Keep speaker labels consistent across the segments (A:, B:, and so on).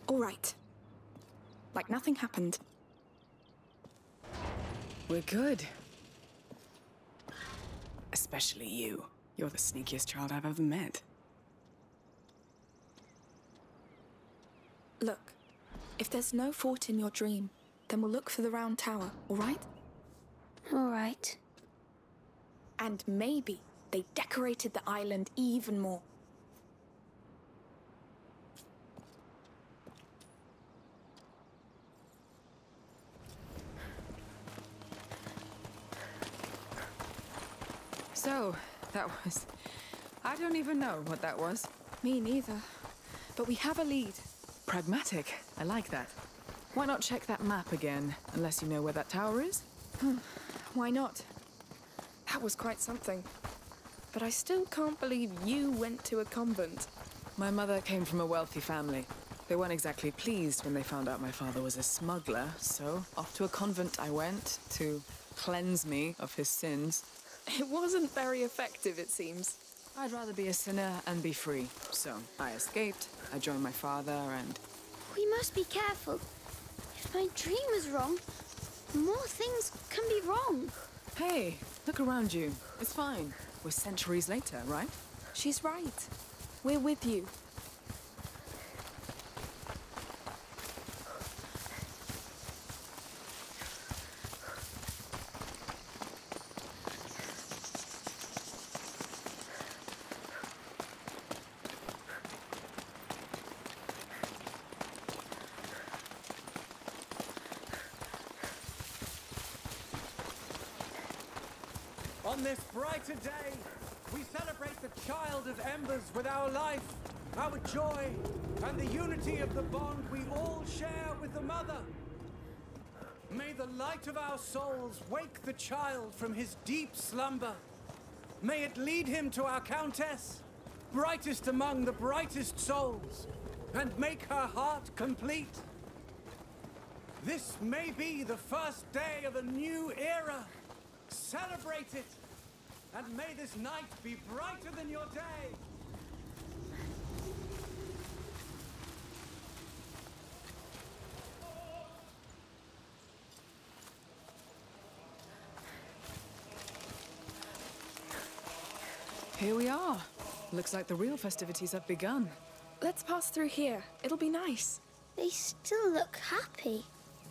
A: All right. Like nothing happened.
B: We're good. Especially you. You're the sneakiest child I've ever met.
A: Look, if there's no fort in your dream, then we'll look for the round tower, all right?
C: All right.
A: And maybe they decorated the island even more.
B: So, that was... I don't even know what that was.
A: Me neither. But we have a lead.
B: Pragmatic. I like that. Why not check that map again, unless you know where that tower is?
A: Why not? That was quite something. But I still can't believe you went to a convent.
B: My mother came from a wealthy family. They weren't exactly pleased when they found out my father was a smuggler, so off to a convent I went to cleanse me of his sins.
A: It wasn't very effective, it seems.
B: I'd rather be a sinner and be free. So I escaped, I joined my father, and...
C: We must be careful. If my dream was wrong, more things can be wrong.
B: Hey, look around you. It's fine. We're centuries later, right?
A: She's right. We're with you.
D: On this brighter day, we celebrate the child of embers with our life, our joy, and the unity of the bond we all share with the mother. May the light of our souls wake the child from his deep slumber. May it lead him to our countess, brightest among the brightest souls, and make her heart complete. This may be the first day of a new era. Celebrate it, and may this night be brighter than your day.
B: Here we are. Looks like the real festivities have begun.
A: Let's pass through here. It'll be nice.
C: They still look happy.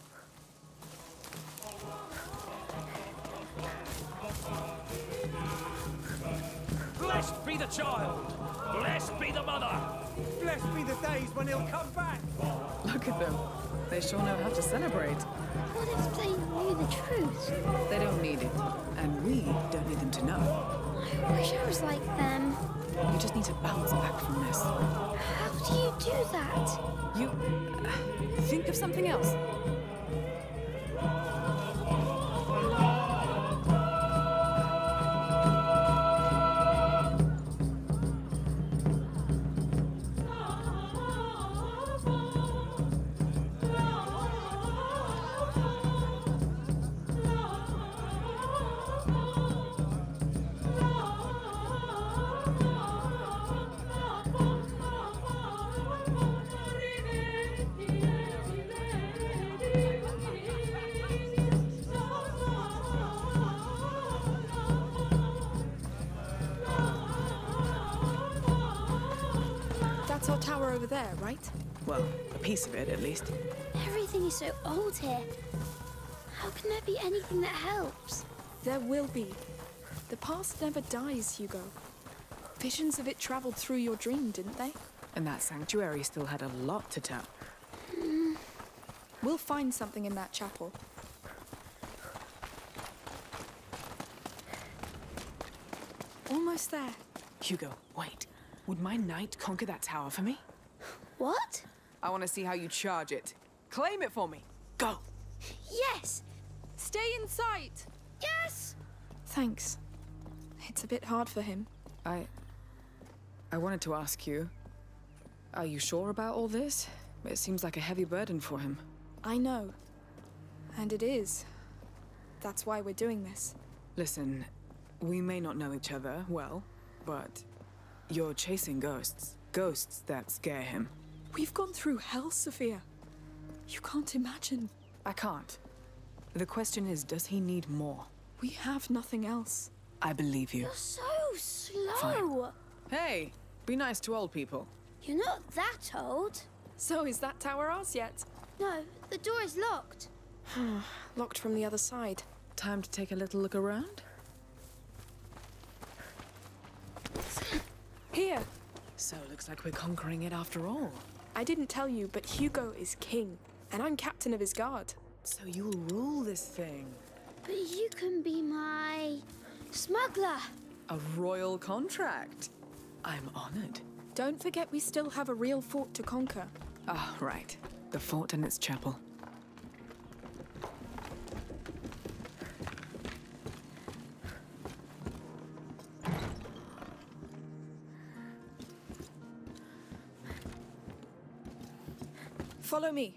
E: Blessed be the child! Blessed be the mother!
D: Blessed be the days when he'll come back.
B: Look at them. They sure know how to celebrate.
C: What if they knew the truth?
B: They don't need it. And we don't need them to know.
C: I wish I was like them.
B: You just need to bounce back from this.
C: How do you do that?
B: You... think of something else.
A: That's our tower over there, right?
B: Well, a piece of it, at least.
C: Everything is so old here. How can there be anything that helps?
A: There will be. The past never dies, Hugo. Visions of it traveled through your dream, didn't they?
B: And that sanctuary still had a lot to tell.
A: We'll find something in that chapel. Almost there.
B: Hugo, wait. Would my knight conquer that tower for me?
C: What?
B: I want to see how you charge it. Claim it for me. Go!
C: Yes!
A: Stay in sight!
C: Yes!
A: Thanks. It's a bit hard for him.
B: I wanted to ask you, are you sure about all this? It seems like a heavy burden for him.
A: I know. And it is. That's why we're doing this.
B: Listen, we may not know each other well, but you're chasing ghosts. Ghosts that scare him.
A: We've gone through hell, Sophia. You can't imagine.
B: I can't. The question is, does he need more?
A: We have nothing else.
B: I believe you.
C: You're so slow.
B: Hey, be nice to old people.
C: You're not that old.
A: So is that tower ours yet?
C: No, the door is locked.
A: Locked from the other side.
B: Time to take a little look around?
A: Here!
B: So, looks like we're conquering it after all.
A: I didn't tell you, but Hugo is king, and I'm captain of his guard.
B: So you'll rule this thing.
C: But you can be my smuggler.
B: A royal contract. I'm honored.
A: Don't forget we still have a real fort to conquer.
B: Ah, right. The fort and its chapel.
A: Follow me.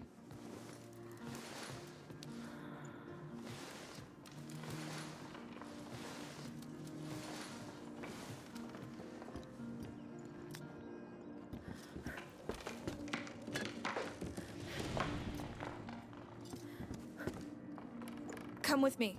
A: Come with me.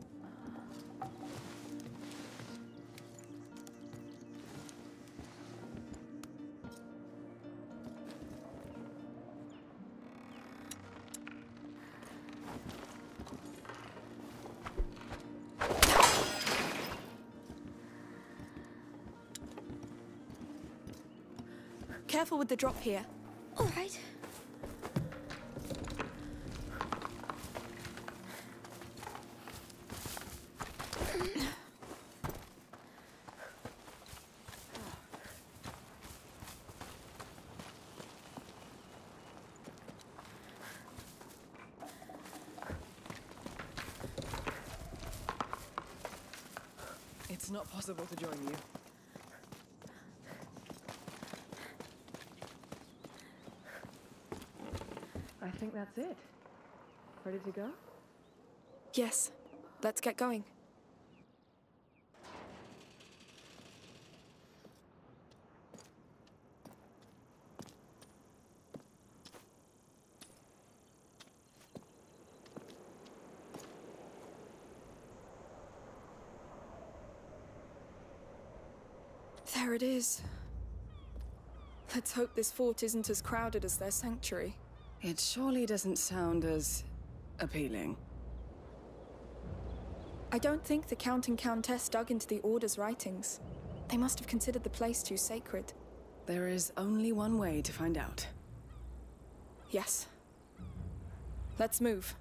A: Careful with the drop here.
C: All right.
B: It's not possible to join you. I think that's it. Ready to go?
A: Yes, let's get going. There it is. Let's hope this fort isn't as crowded as their sanctuary.
B: It surely doesn't sound as appealing.
A: I don't think the Count and Countess dug into the Order's writings. They must have considered the place too sacred.
B: There is only one way to find out.
A: Yes. Let's move.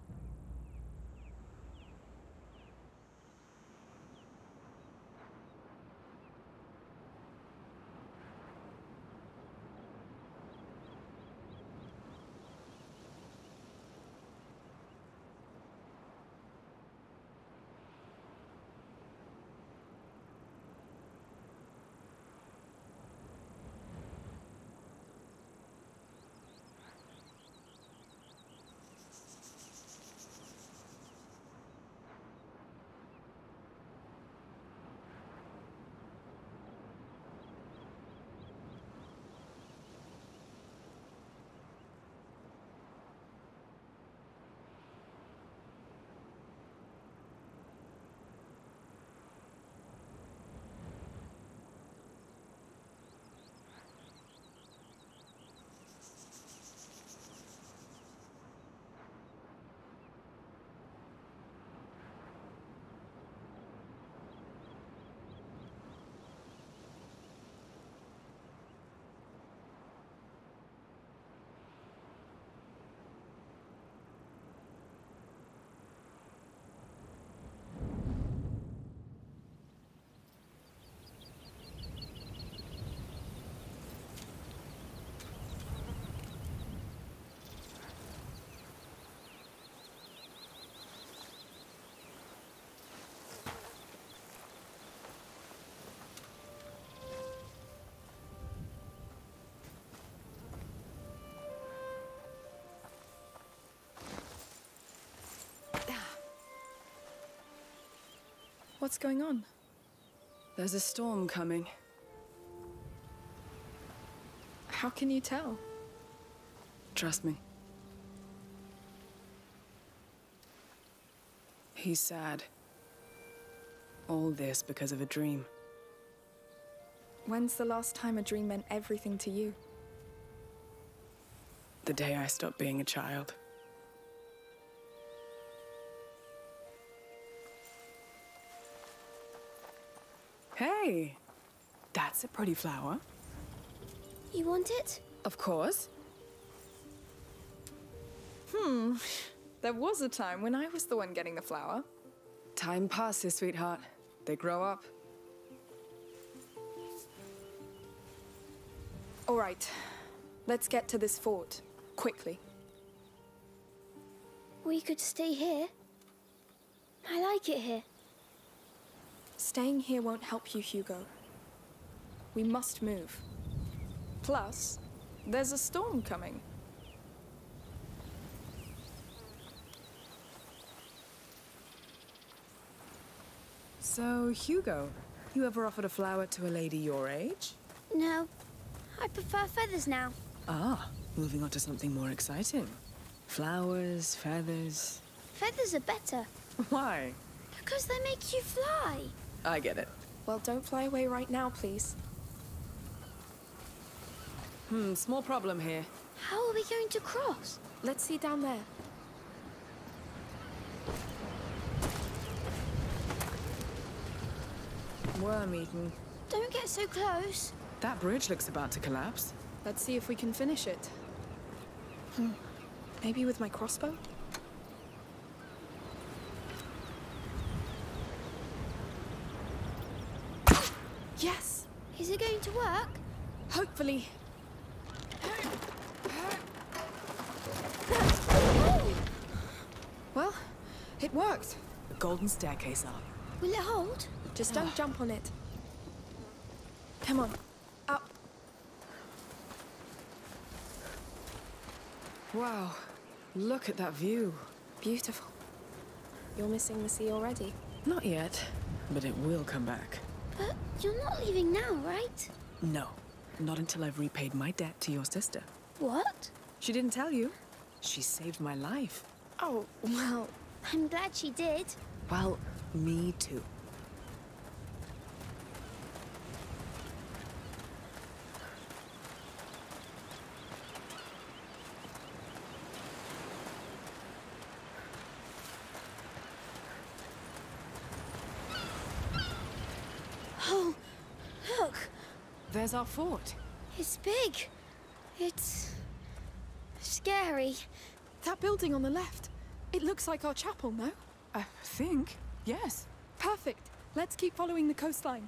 A: What's going on?
B: There's a storm coming.
A: How can you tell?
B: Trust me. He's sad. All this because of a dream.
A: When's the last time a dream meant everything to you?
B: The day I stopped being a child. Hey! That's a pretty flower.
C: You want it?
B: Of course.
A: There was a time when I was the one getting the flower.
B: Time passes, sweetheart. They grow up.
A: All right, let's get to this fort, quickly.
C: We could stay here. I like it here.
A: Staying here won't help you, Hugo. We must move. Plus, there's a storm coming.
B: So, Hugo, you ever offered a flower to a lady your age?
C: No, I prefer feathers now.
B: Ah, moving on to something more exciting. Flowers, feathers.
C: Feathers are better,
B: Why?
C: because they make you fly.
B: I get it.
A: Well, don't fly away right now, please.
B: Small problem here.
C: How are we going to cross?
A: Let's see down there.
B: Worm-eaten.
C: Don't get so close.
B: That bridge looks about to collapse.
A: Let's see if we can finish it. Maybe with my crossbow? Yes!
C: Is it going to work?
A: Hopefully.
C: Oh!
A: Well, it worked.
B: The golden staircase up.
C: Will it hold?
A: Just don't jump on it. Come on, up.
B: Wow, look at that view.
A: Beautiful. You're missing the sea already.
B: Not yet, but it will come back.
C: But you're not leaving now, right?
B: No, not until I've repaid my debt to your sister.
C: What?
B: She didn't tell you. She saved my life.
A: Oh, well,
C: I'm glad she did.
B: Well, me too.
C: Oh, look.
B: There's our fort.
C: It's big. It's scary.
A: that building on the left. It looks like our chapel, no?
B: I think, yes.
A: Perfect. Let's keep following the coastline.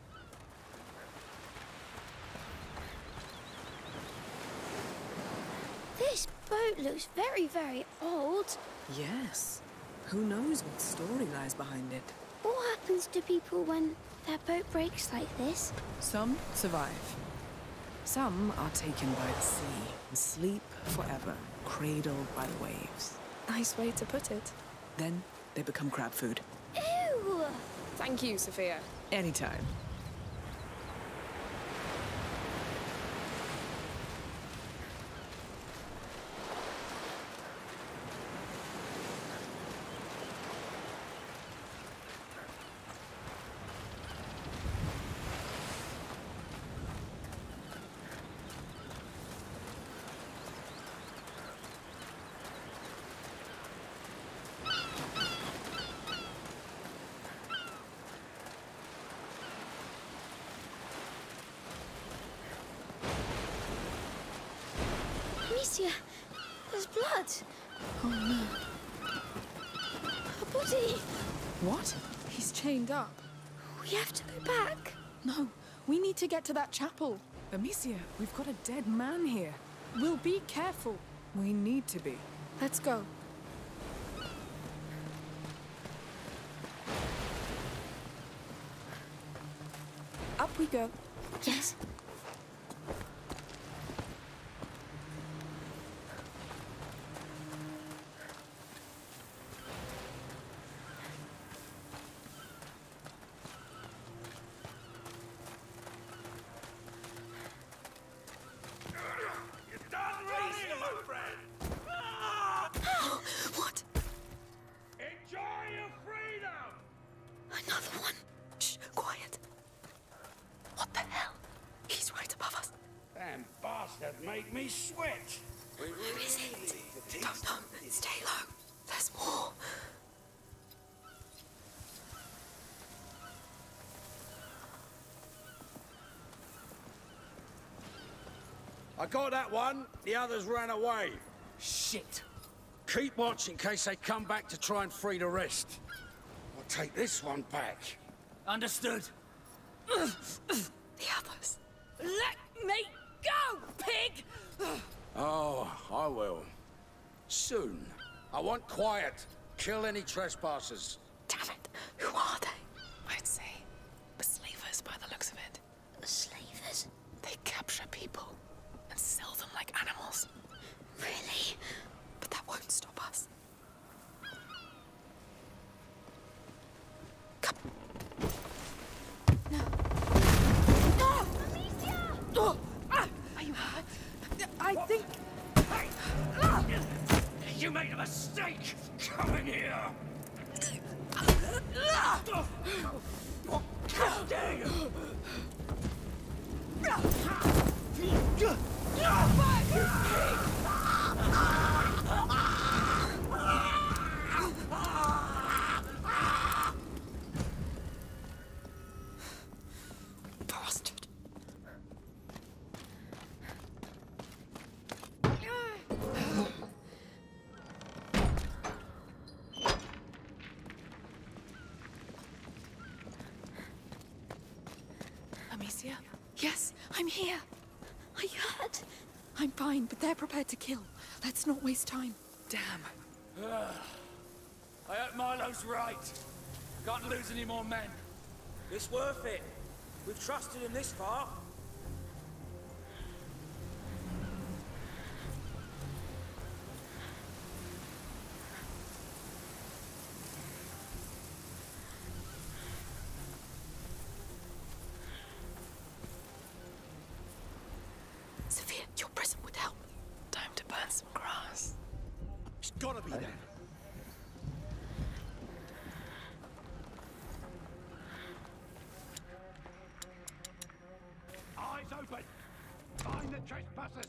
C: This boat looks very, very old.
B: Yes. Who knows what story lies behind it?
C: What happens to people when their boat breaks like this?
B: Some survive. Some are taken by the sea and sleep forever, cradled by the waves.
A: Nice way to put it.
B: Then they become crab food.
C: Ew!
A: Thank you, Sophia.
B: Anytime.
C: Amicia, there's blood.
A: Oh no.
C: A body.
B: What?
A: He's chained up.
C: We have to go back.
A: No, we need to get to that chapel.
B: Amicia, we've got a dead man here.
A: We'll be careful.
B: We need to be.
A: Let's go. Up we go.
C: Yes.
E: You're done running, my friend! that make me sweat.
A: Who is it? Don't know. Stay low. There's more.
F: I got that one. The others ran away.
E: Shit.
F: Keep watch in case they come back to try and free the rest. I'll take this one back.
E: Understood.
A: The others.
G: Let me go, pig!
F: Oh, I will. Soon. I want quiet. Kill any trespassers.
A: Damn it. Who are they?
B: I'd say slavers by the looks of it.
C: Slavers?
B: They capture people and sell them like animals.
C: Really?
A: But that won't stop us. Come. No. No!
C: Amicia!
A: Oh! Ah! Are you hurt? I think...
E: Hey! You made a mistake! Come in here! How dare you!
A: Bastard.
B: Amicia?
A: Yes, I'm here.
C: Are you hurt?
A: I'm fine, but they're prepared to kill. Let's not waste time.
B: Damn.
E: I hope Milo's right. Can't lose any more men.
D: It's worth it. We've trusted him this far.
A: Sophia, your present would help.
B: Time to burn some grass.
F: It's gotta be there.
E: Eyes open! Find the trespassers!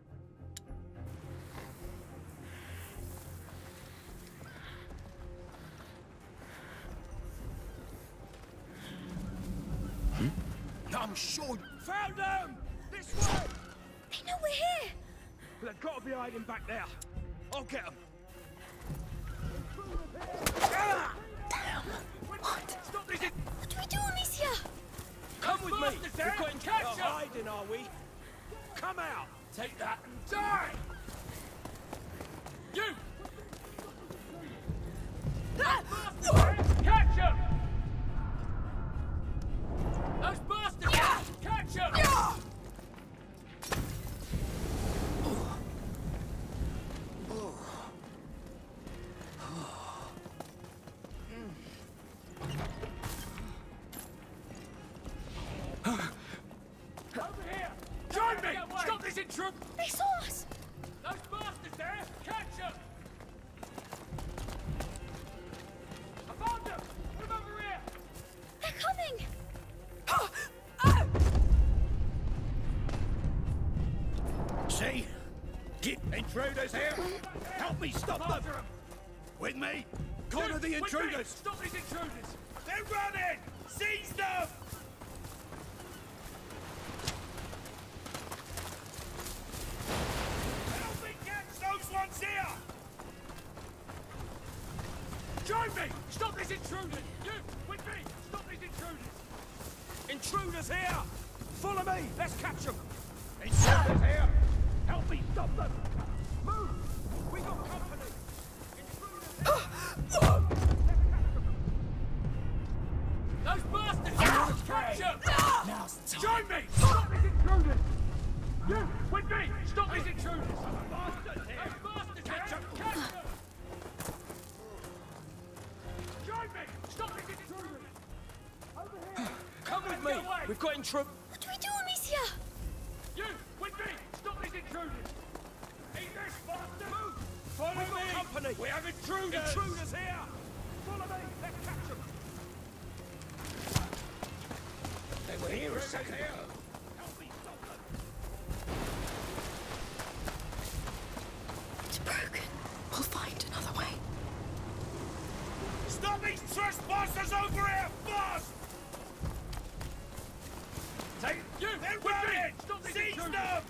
F: I'm sure.
E: Found them! This way!
C: They know we're here!
E: They've got to be hiding back there. I'll get them.
A: What?
E: Stop this!
C: What do we do, Amicia?
E: Come with me! We've got him captured!
D: Hiding, are we?
E: Come out! Take that and die! You! Catch him! Those bastards! Catch him! Over here! Join me! Stop this intrusion!
C: They saw us!
E: Those bastards there! Catch them! I found them! Come over here!
C: They're coming!
E: See? Get intruders here! Help me stop them! With me! Corner the intruders! Stop these intruders! They're running! Seize them! Help me catch those ones here! Join me! Stop these intruders! You, with me! Stop these intruders!
D: Intruders here! Follow me! Let's catch them!
E: Intruders here! Help me stop them!
D: Move! We got company!
E: Those bastards! Catch them! Join me! Stop these intruders! You, with me! Stop these intruders! Bastards here! Those bastards! Catch them! Catch them! Join me! Stop these intruders! Over here!
D: Come with me! We've got intruders!
C: What do we do, Amicia?
E: You, with me! Stop these intruders! Eat this, bastard! Move!
D: Follow me! Company!
E: We have intruders!
D: Intruders here! Follow me! Let's catch them!
F: They were here a second ago.
E: Help me stop them!
A: find another way.
E: Stop these trespassers over here, fast! Take you! They're running! Seize them!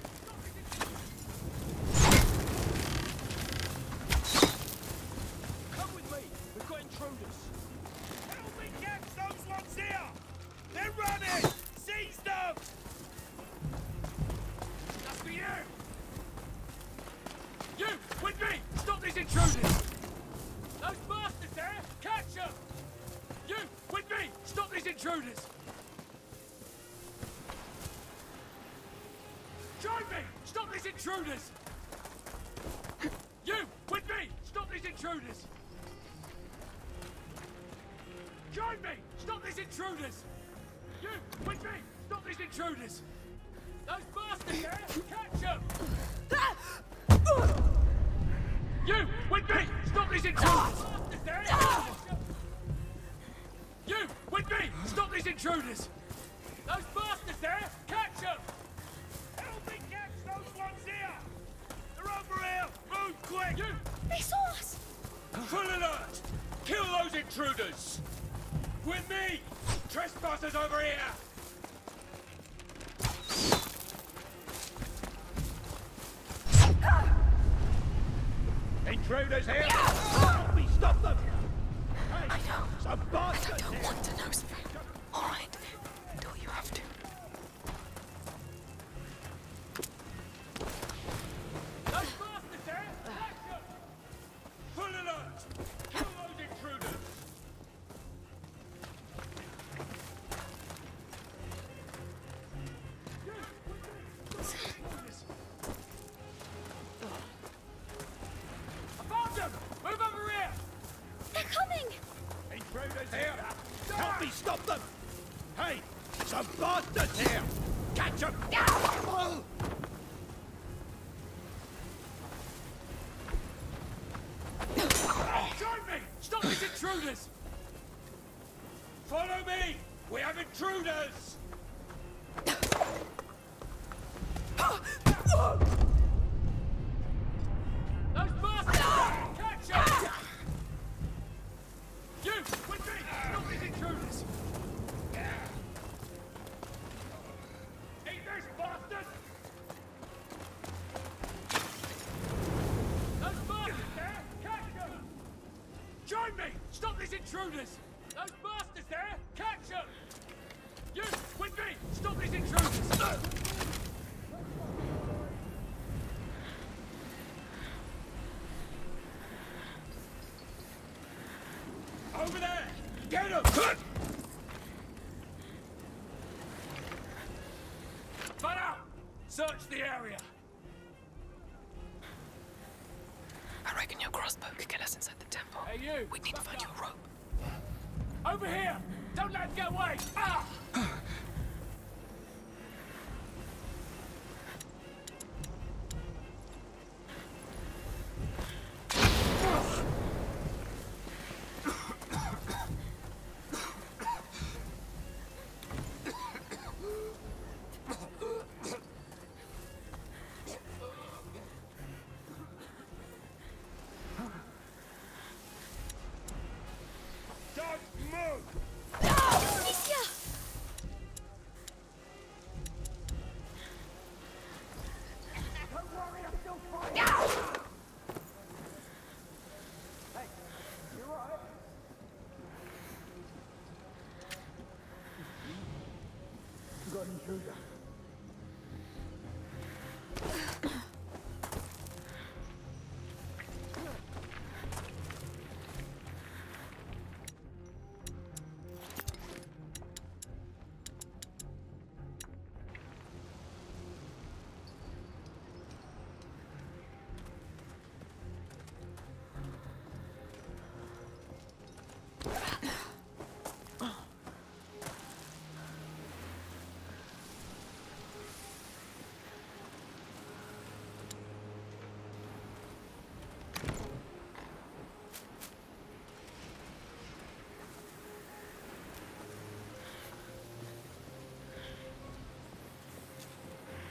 D: Come with me. We've got intruders.
E: Help me catch those ones here! They're running! Seize them!
D: That's for you! You! With me! Stop these intruders! Those bastards there! Catch them! You! With me! Stop these intruders! Join me! Stop these intruders! You! With me! Stop these intruders! Join me! Stop these intruders! You! With me! Stop these intruders! Those bastards there! Catch them! You! With me! Stop these intruders! Bastards there! Catch 'em! You! With me! Stop these intruders! Those bastards there! Catch them!
E: Help me catch those ones here! They're over here! Move quick!
D: You!
C: They saw us!
E: Full alert! Kill those intruders! With me! Trespassers over here! Intruders here! Help me stop them! Hey,
A: I know.
E: some
A: I
E: bastards
A: don't
E: here!
A: want to know, Spring. All right. Do what you have to.
D: Those bastards there! Catch them!
E: Full alert! Kill those intruders!
D: I found them! Move over here!
C: They're coming!
E: Intruders here! Help me stop them! Hey, some bastards here! Catch them!
D: Join me! Stop these intruders!
E: Follow me! We have intruders!
D: Those bastards! Catch them! You! With me! Stop these intruders! Eat this, bastard! Those bastards there! Catch them! Join me! Stop these intruders! Those bastards there! Catch them! You! With me! Stop these intruders!
E: Over there! Get them!
D: Flat out! Search the area!
A: I reckon your crossbow could get us inside the temple.
D: Hey, you!
A: We need to find you a rope.
D: Over here! Don't let him get away! Ah!
E: Don't move!
C: Amicia!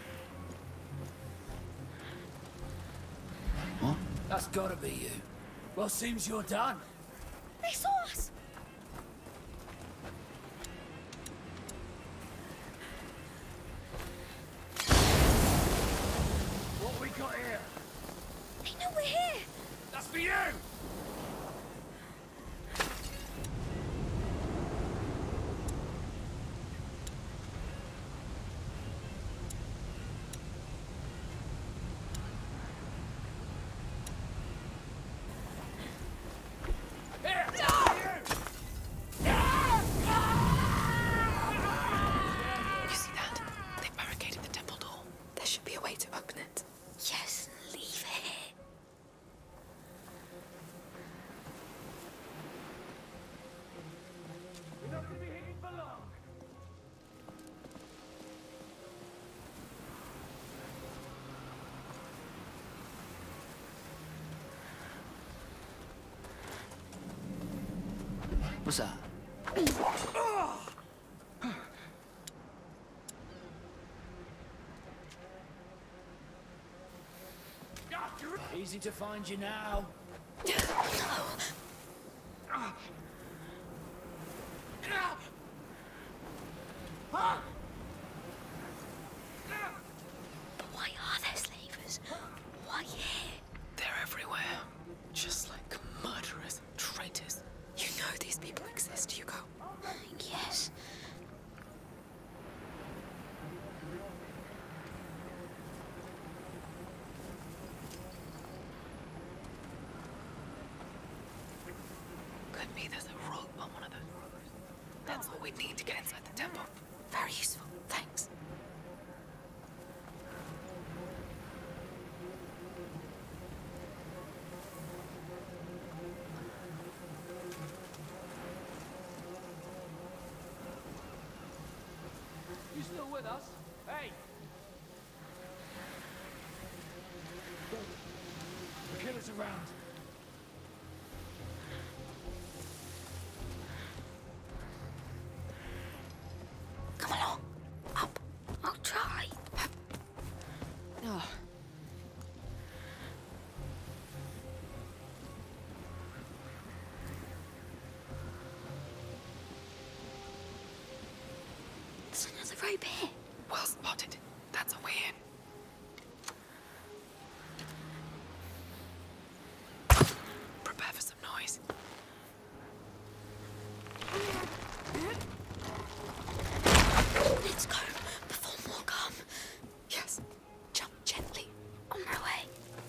F: That's gotta be you.
H: Well, seems you're done.
C: They saw us!
H: What we got here?
C: They know we're here!
H: That's for you!
B: You see that? They barricaded the temple door. There should be a way to open it.
C: Yes, leave it here.
H: We're not gonna be hidden for long.
I: What's that?
H: Easy to find you now.
C: Why are there slavers? Why here?
B: They're everywhere. Just like murderers, traitors. You know these people exist, Hugo.
C: Yes.
B: Could be there's a rope on one of those ropes. That's all we need to get inside the temple. Very useful, thanks.
H: You still with us? Hey! The killer's around.
C: Come along. Up. I'll try.
B: Oh.
C: There's another rope here.
B: Well spotted. That's a way in. Prepare for some noise.
C: Let's go before more come.
B: Yes. Jump gently.
C: On my way.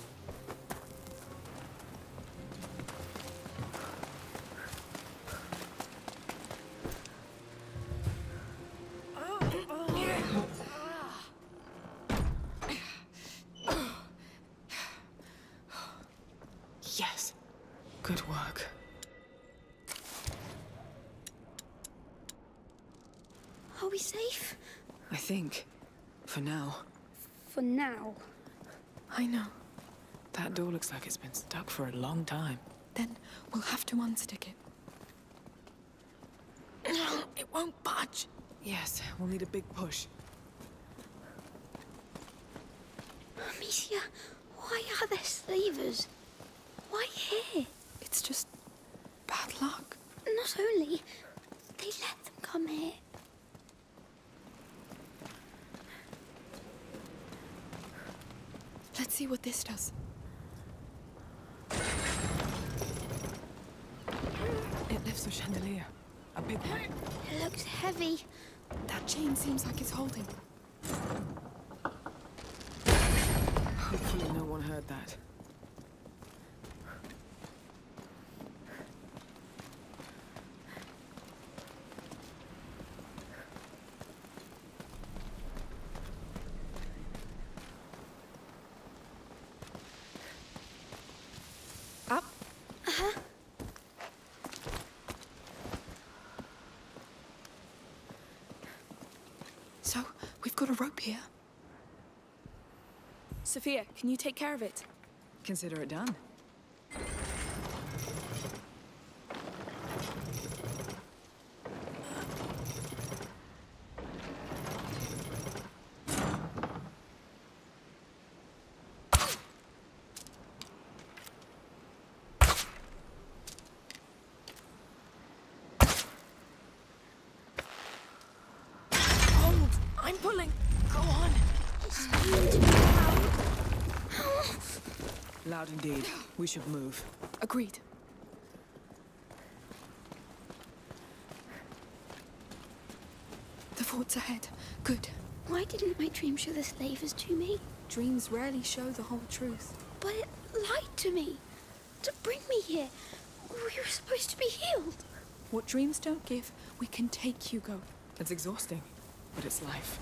B: Yes. Good work.
C: Are we safe?
B: I think. For now.
C: For now.
B: I know. That door looks like it's been stuck for a long time. Then we'll have to unstick it. It won't budge. Yes, we'll need a big push.
C: Amicia, why are there slavers? Why here?
A: It's just bad luck.
C: Not only, they let them come here.
A: Let's see what this does.
B: It lifts a chandelier. A big one.
C: It looks heavy.
A: That chain seems like it's holding.
B: Hopefully no one heard that.
A: Up. So, we've got a rope here. Sophia, can you take care of it?
B: Consider it done.
A: I'm pulling. Go on.
C: It's going to be loud.
B: Loud indeed. We should move.
A: Agreed. The fort's ahead. Good.
C: Why didn't my dream show the slavers to me?
A: Dreams rarely show the whole truth.
C: But it lied to me. To bring me here. We were supposed to be healed.
A: What dreams don't give, we can take, Hugo.
B: It's exhausting, but it's life.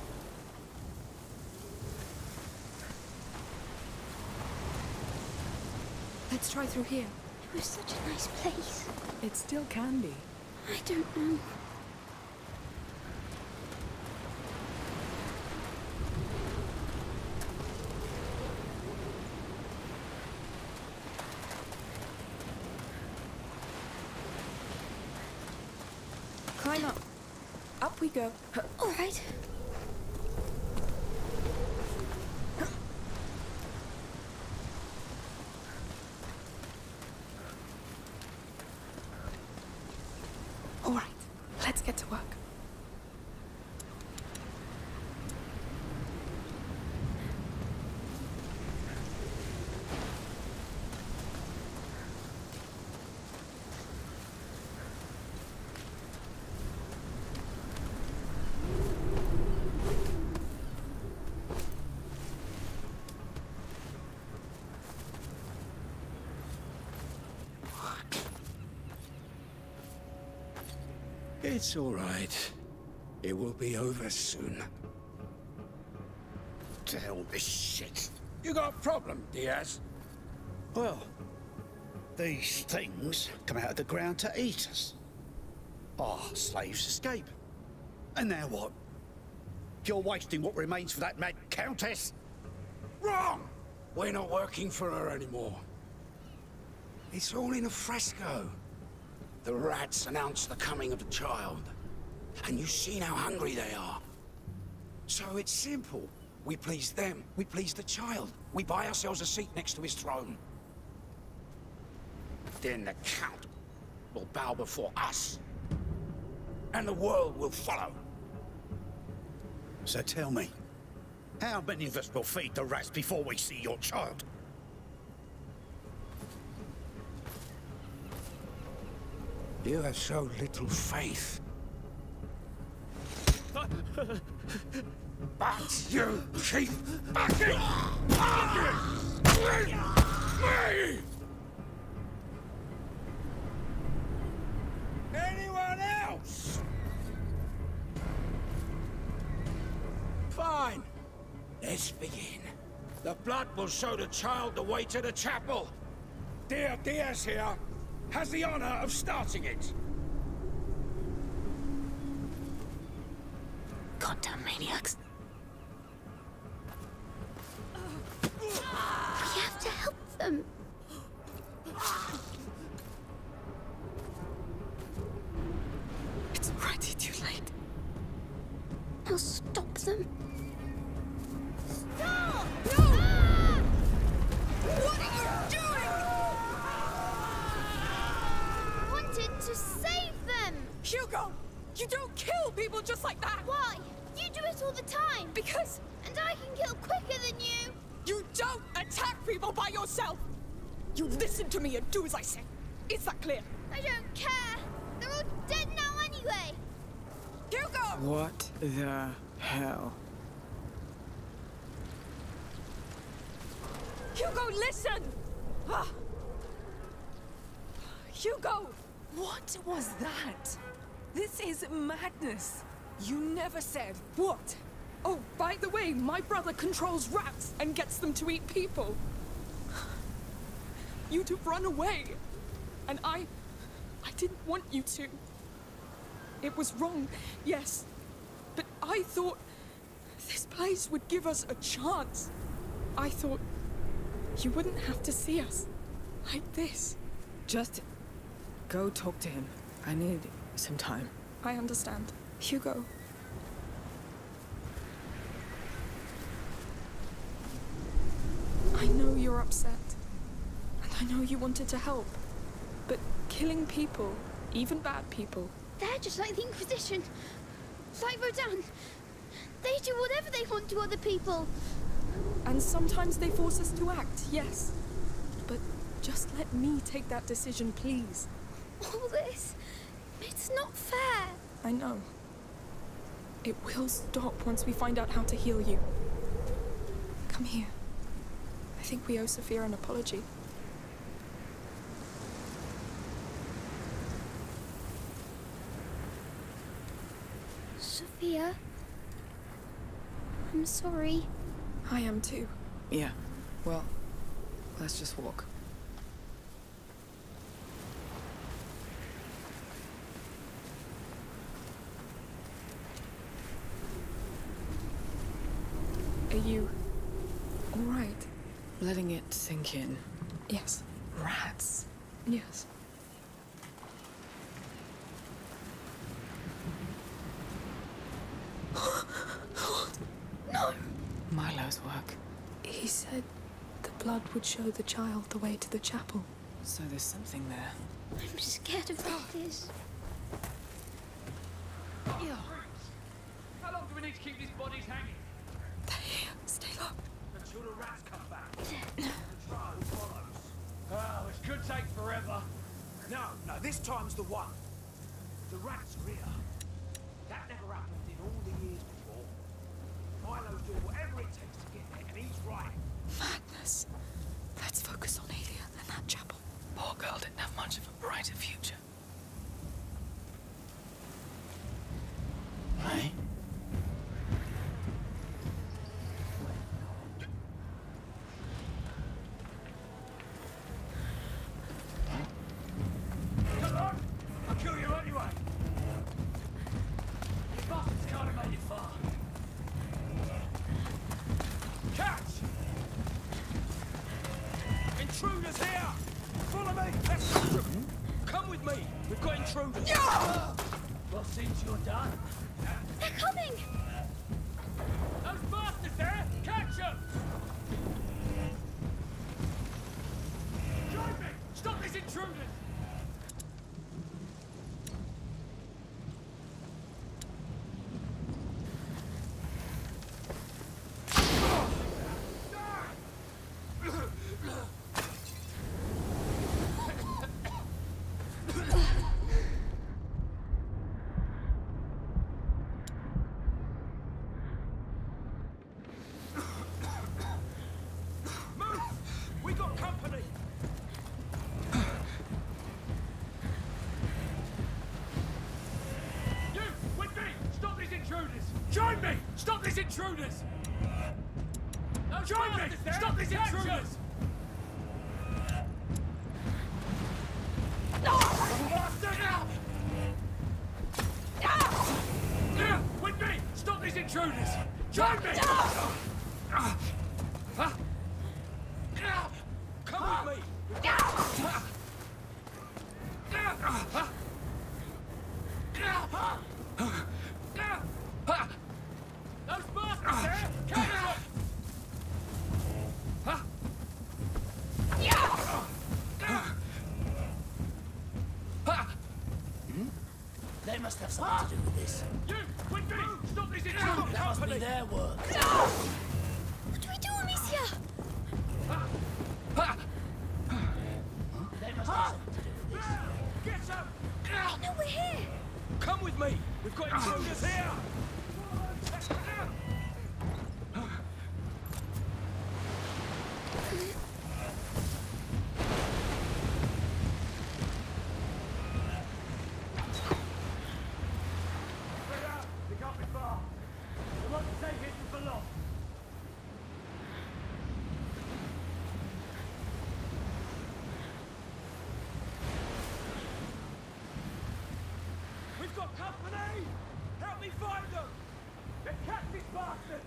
A: Let's try through here.
C: It was such a nice place.
B: It still can be.
C: I don't know.
A: Climb up. Up we go.
C: All right.
A: All right. Let's get to work.
F: It's all right. It will be over soon. To hell with this shit. You got a problem, Diaz?
E: Well, these things come out of the ground to eat us. Our slaves escape. And now what? You're wasting what remains for that mad countess?
F: Wrong! We're not working for her anymore. It's all in a fresco. The rats announced the coming of the child. And you've seen how hungry they are. So it's simple. We please them, we please the child. We buy ourselves a seat next to his throne. Then the Count will bow before us. And the world will follow.
E: So tell me, how many of us will feed the rats before we see your child?
F: You have so little faith. But you keep fucking arguing with me! Anyone else? Fine. Let's begin. The blood will show the child the way to the chapel. Dear Diaz here has the honor of starting it.
A: Goddamn maniacs.
C: We have to help them.
A: It's already too late.
C: I'll stop them.
G: Stop! No! What are you doing?
C: I wanted to save them.
A: Hugo! You don't kill people just like that!
C: Why? You do it all the time.
A: Because
C: And I can kill quicker than you.
A: you don't attack people by yourself! You listen to me and do as I say. Is that clear?
C: I don't care. They're all dead now anyway.
A: Hugo!
B: What the hell?
A: Hugo, listen! Ah. Hugo!
B: What was that? This is madness. You never said.
A: What? Oh, by the way, my brother controls rats and gets them to eat people. You'd have run away. And I didn't want you to. It was wrong, yes. But I thought this place would give us a chance. I thought you wouldn't have to see us like this.
B: Just go talk to him. I need some time.
A: I understand. Hugo. I know you're upset. And I know you wanted to help. But killing people, even bad people...
C: They're just like the Inquisition. Like Rodan. They do whatever they want to other people.
A: And sometimes they force us to act, yes. But just let me take that decision, please.
C: All this, it's not fair.
A: I know. It will stop once we find out how to heal you. Come here. I think we owe Sophia an apology.
C: Sophia, I'm sorry.
A: I am too.
B: Yeah. Well, let's just walk.
A: Are you all right?
B: Letting it sink in.
A: Yes.
B: Rats.
A: Yes.
C: No!
B: Milo's work.
A: He said the blood would show the child the way to the chapel.
B: So there's something there.
C: I'm scared of this.
H: How long do we need to keep these bodies hanging?
A: They're here. Stay low.
H: Until the rats come back. The trial follows. Oh, this could take forever.
D: No, this time's the one. The rats are here. That never happened in all the years before. Milo's doing whatever it takes to get there, and he's right.
A: Madness. Let's focus on Aelia and that chapel.
B: Poor girl didn't have much of a brighter future.
E: Hey?
H: Come on! I'll kill you anyway! You bastards can't have made it far. Catch! Intruders here! Follow me! Let's catch them! Come with me! We've got intruders! Well, since you're done...
C: They're coming!
H: Those bastards there! Catch them! Join me! Stop these intruders! We got company! You, with me! Stop these intruders! Join me! Stop these intruders! Join me! Stop these intruders! With me! Stop these intruders! Join me! Come with me! Those bastards there! Catch them!
E: They must have something to do with this.
H: You! With me! Stop these intruders!
E: That must be their work.
C: What do we do, Amicia?
E: They must have something to do with this.
H: Get up!
C: They know we're here.
H: Come with me! We've got intruders here! They can't be far. They want to take it for long. We've got company! Help me find them! They've catch these bastards!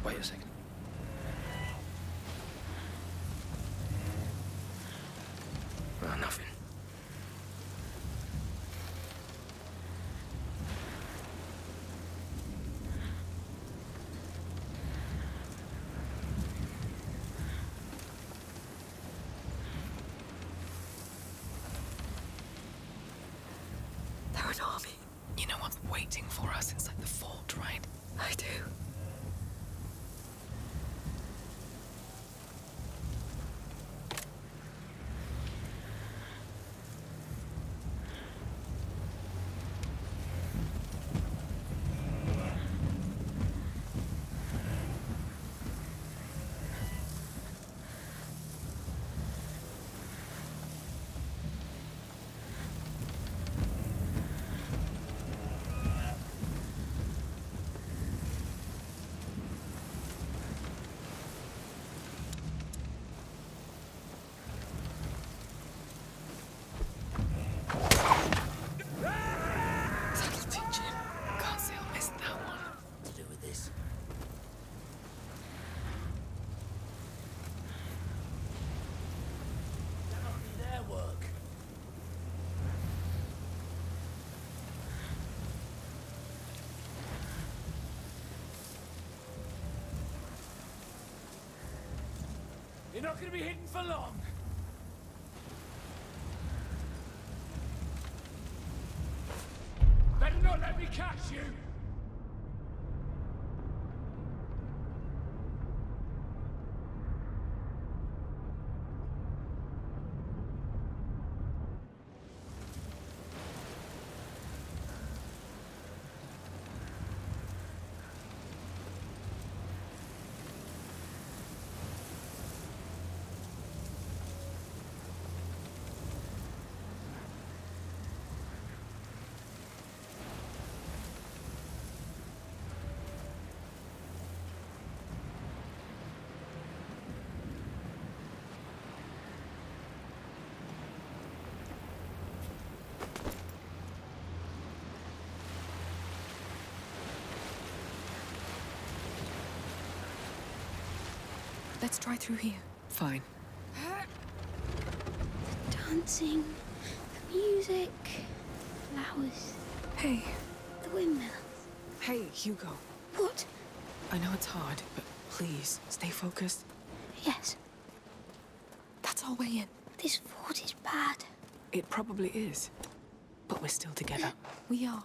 H: Wait a second. Oh, nothing.
B: They're an army. You know what's waiting for us inside the fort, right? I do.
H: You're not going to be hidden for long. Better not let me catch you.
A: Let's try through here.
B: Fine.
C: Dancing, the music, flowers,
B: Hey.
C: the windmill.
B: Hey, Hugo.
C: What?
B: I know it's hard, but please, stay focused.
C: Yes,
A: That's our way in.
C: this fort is bad.
B: It probably is. But we're still together.
A: We are.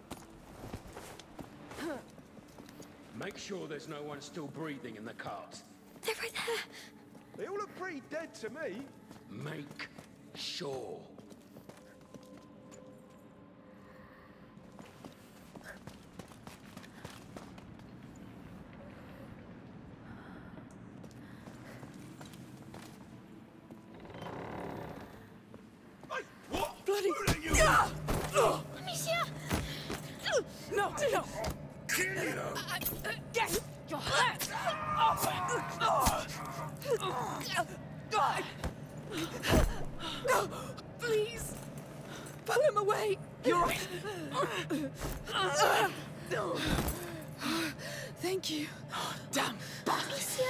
E: Make sure there's no one still breathing in the cart.
C: They're right there.
H: They all look pretty dead to me.
E: Make sure.
H: Hey, what?
A: Bloody...
H: Who are you?
C: Amicia!
A: No, no! Get your hands off! Please! Pull him away! You're right! Thank you. Damn
C: Amicia!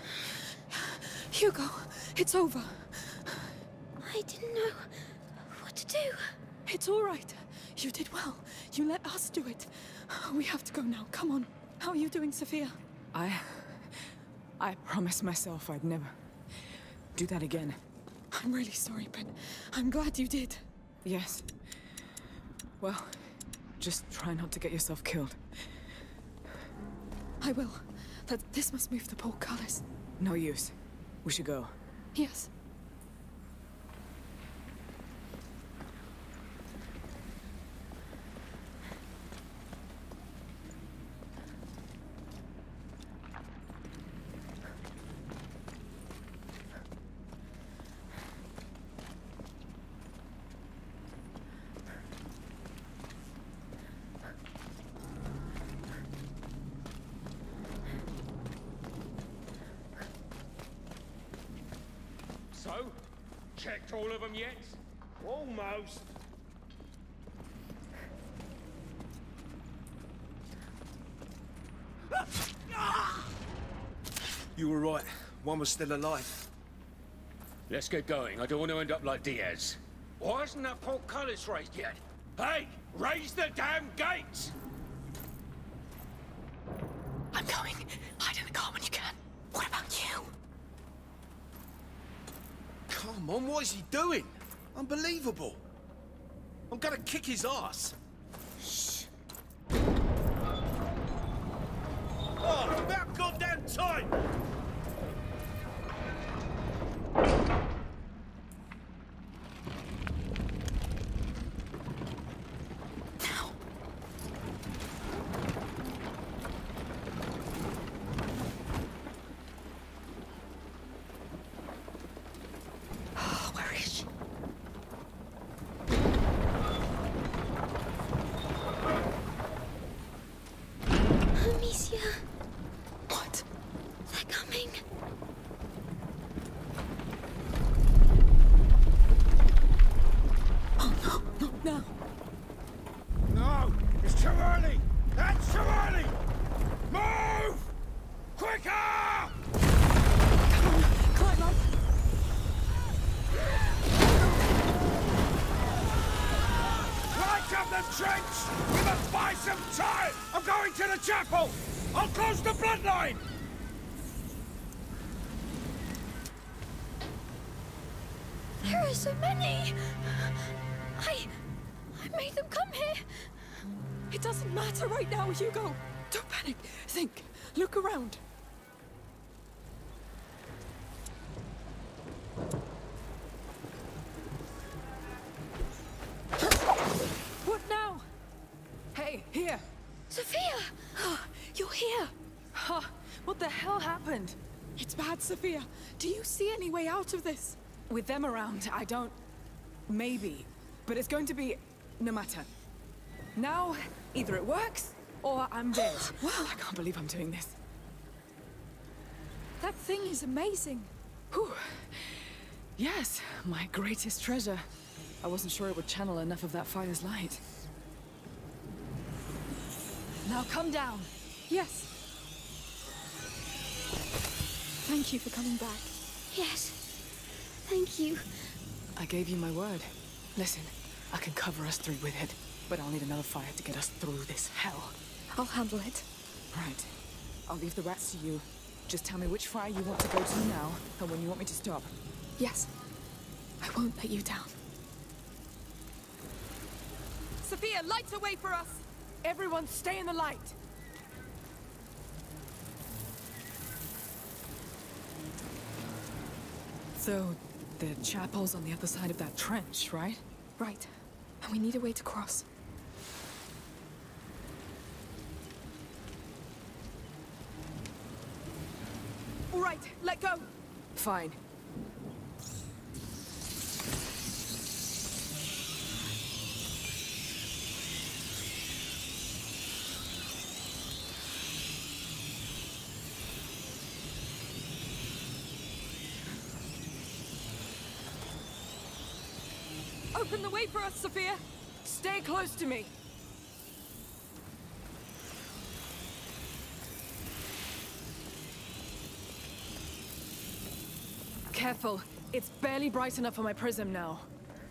A: Hugo, it's over.
C: I didn't know what to do.
A: It's all right. You did well. You let us do it. We have to go now. Come on. How are you doing, Sophia?
B: I promised myself I'd never do that again.
A: I'm really sorry, but I'm glad you did.
B: Yes. Well, just try not to get yourself killed.
A: I will. This must move the portcullis.
B: No use. We should go.
A: Yes.
E: So, checked all of them yet?
H: Almost.
E: You were right. One was still alive.
H: Let's get going. I don't want to end up like Diaz. Why isn't that portcullis raised yet? Hey! Raise the damn gates!
B: I'm going. Hide in the car when you can. What about you?
E: Come on, what is he doing? Unbelievable. I'm gonna kick his ass.
C: Shh.
E: Oh, it's about goddamn time!
B: Now. Where is she?
C: Amicia,
B: What?
C: they're coming.
B: Oh, no, not now.
E: No! It's too early! That's too early! Move! Quicker!
B: Climb up.
E: Light up the trench! We must buy some time! I'm going to the chapel! I'll close the bloodline!
C: There are so many. I made them come here.
A: It doesn't matter right now, Hugo. Don't panic. Think. Look around. What now?
B: Hey, here.
C: Sophia!
A: You're here.
B: Huh. What the hell happened?
A: It's bad, Sophia. Do you see any way out of this?
B: With them around, I don't... Maybe. But it's going to be... no matter. Now, either it works, or I'm dead.
A: Wow.
B: I can't believe I'm doing this.
A: That thing is amazing.
B: Whew. Yes, my greatest treasure. I wasn't sure it would channel enough of that fire's light. Now come down.
A: Yes. Thank you for coming back.
C: Yes. Thank you.
B: I gave you my word. Listen, I can cover us three with it, but I'll need another fire to get us through this hell.
A: I'll handle it.
B: Right. I'll leave the rats to you. Just tell me which fire you want to go to now, and when you want me to stop.
A: Yes. I won't let you down. Sophia, light a way for us!
B: Everyone stay in the light! So, the chapel's on the other side of that trench, right?
A: Right. And we need a way to cross. All right, let go!
B: Fine.
A: Open the way for us, Sophia!
B: Stay close to me! Careful. It's barely bright enough for my prism now.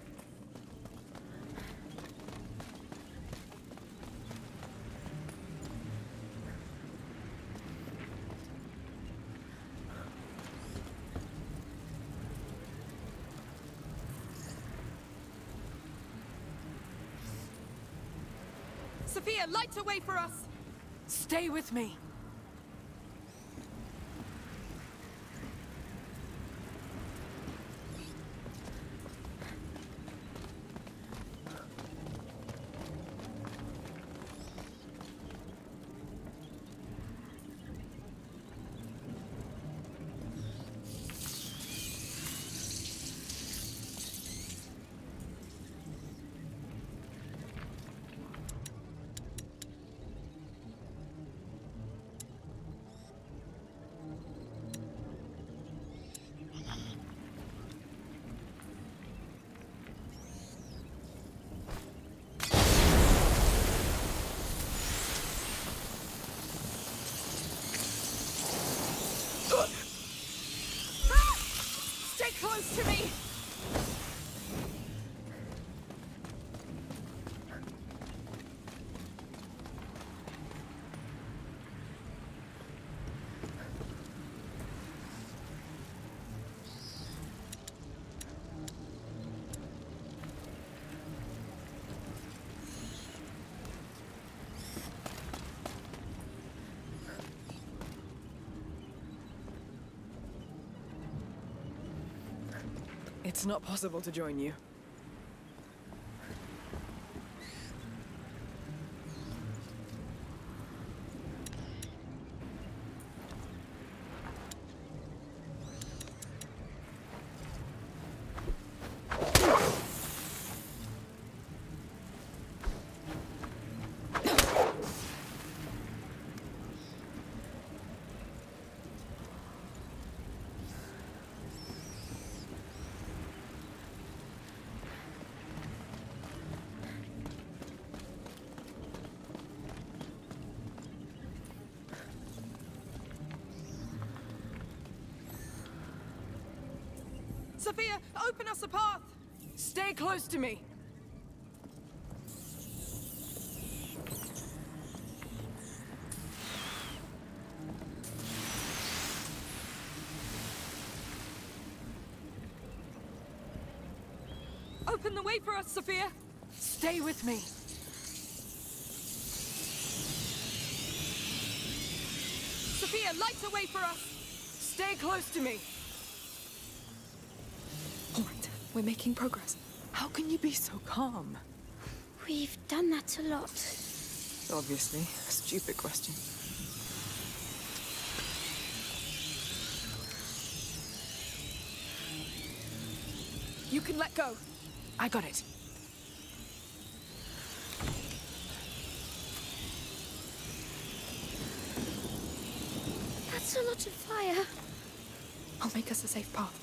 A: Sophia, light a way for us!
B: Stay with me. It's not possible to join you.
A: Sophia, open us a path!
B: Stay close to me!
A: Open the way for us, Sophia!
B: Stay with me!
A: Sophia, light the way for us!
B: Stay close to me!
A: All right, we're making progress.
B: How can you be so calm?
C: We've done that a lot.
B: Obviously, a stupid question.
A: You can let go.
B: I got it.
C: That's a lot of fire.
A: I'll make us a safe path.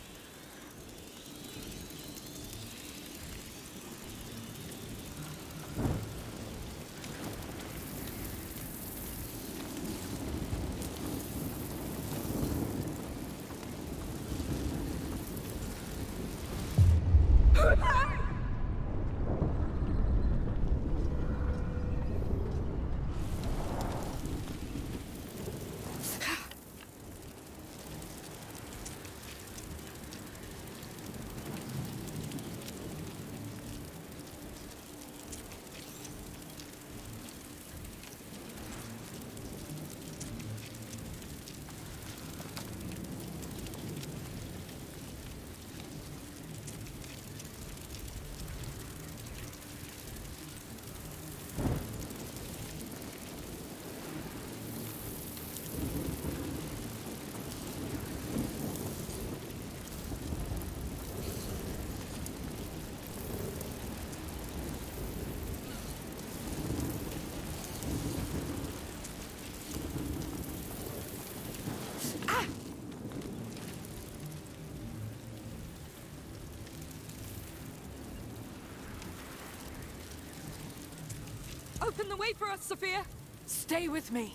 A: Open the way for us, Sophia!
B: Stay with me!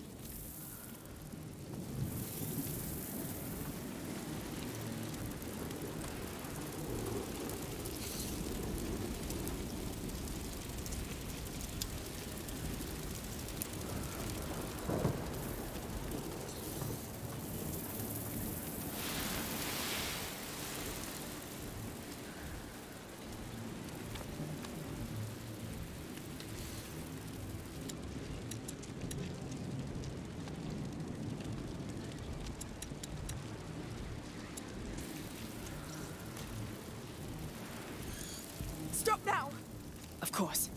A: Stop now!
B: Of course.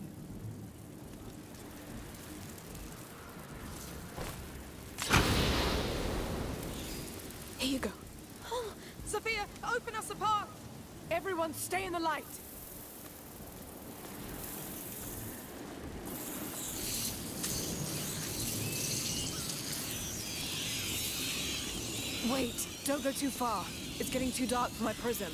A: Here you go. Sophia, open us a path!
B: Everyone stay in the light! Wait, don't go too far. It's getting too dark for my prism.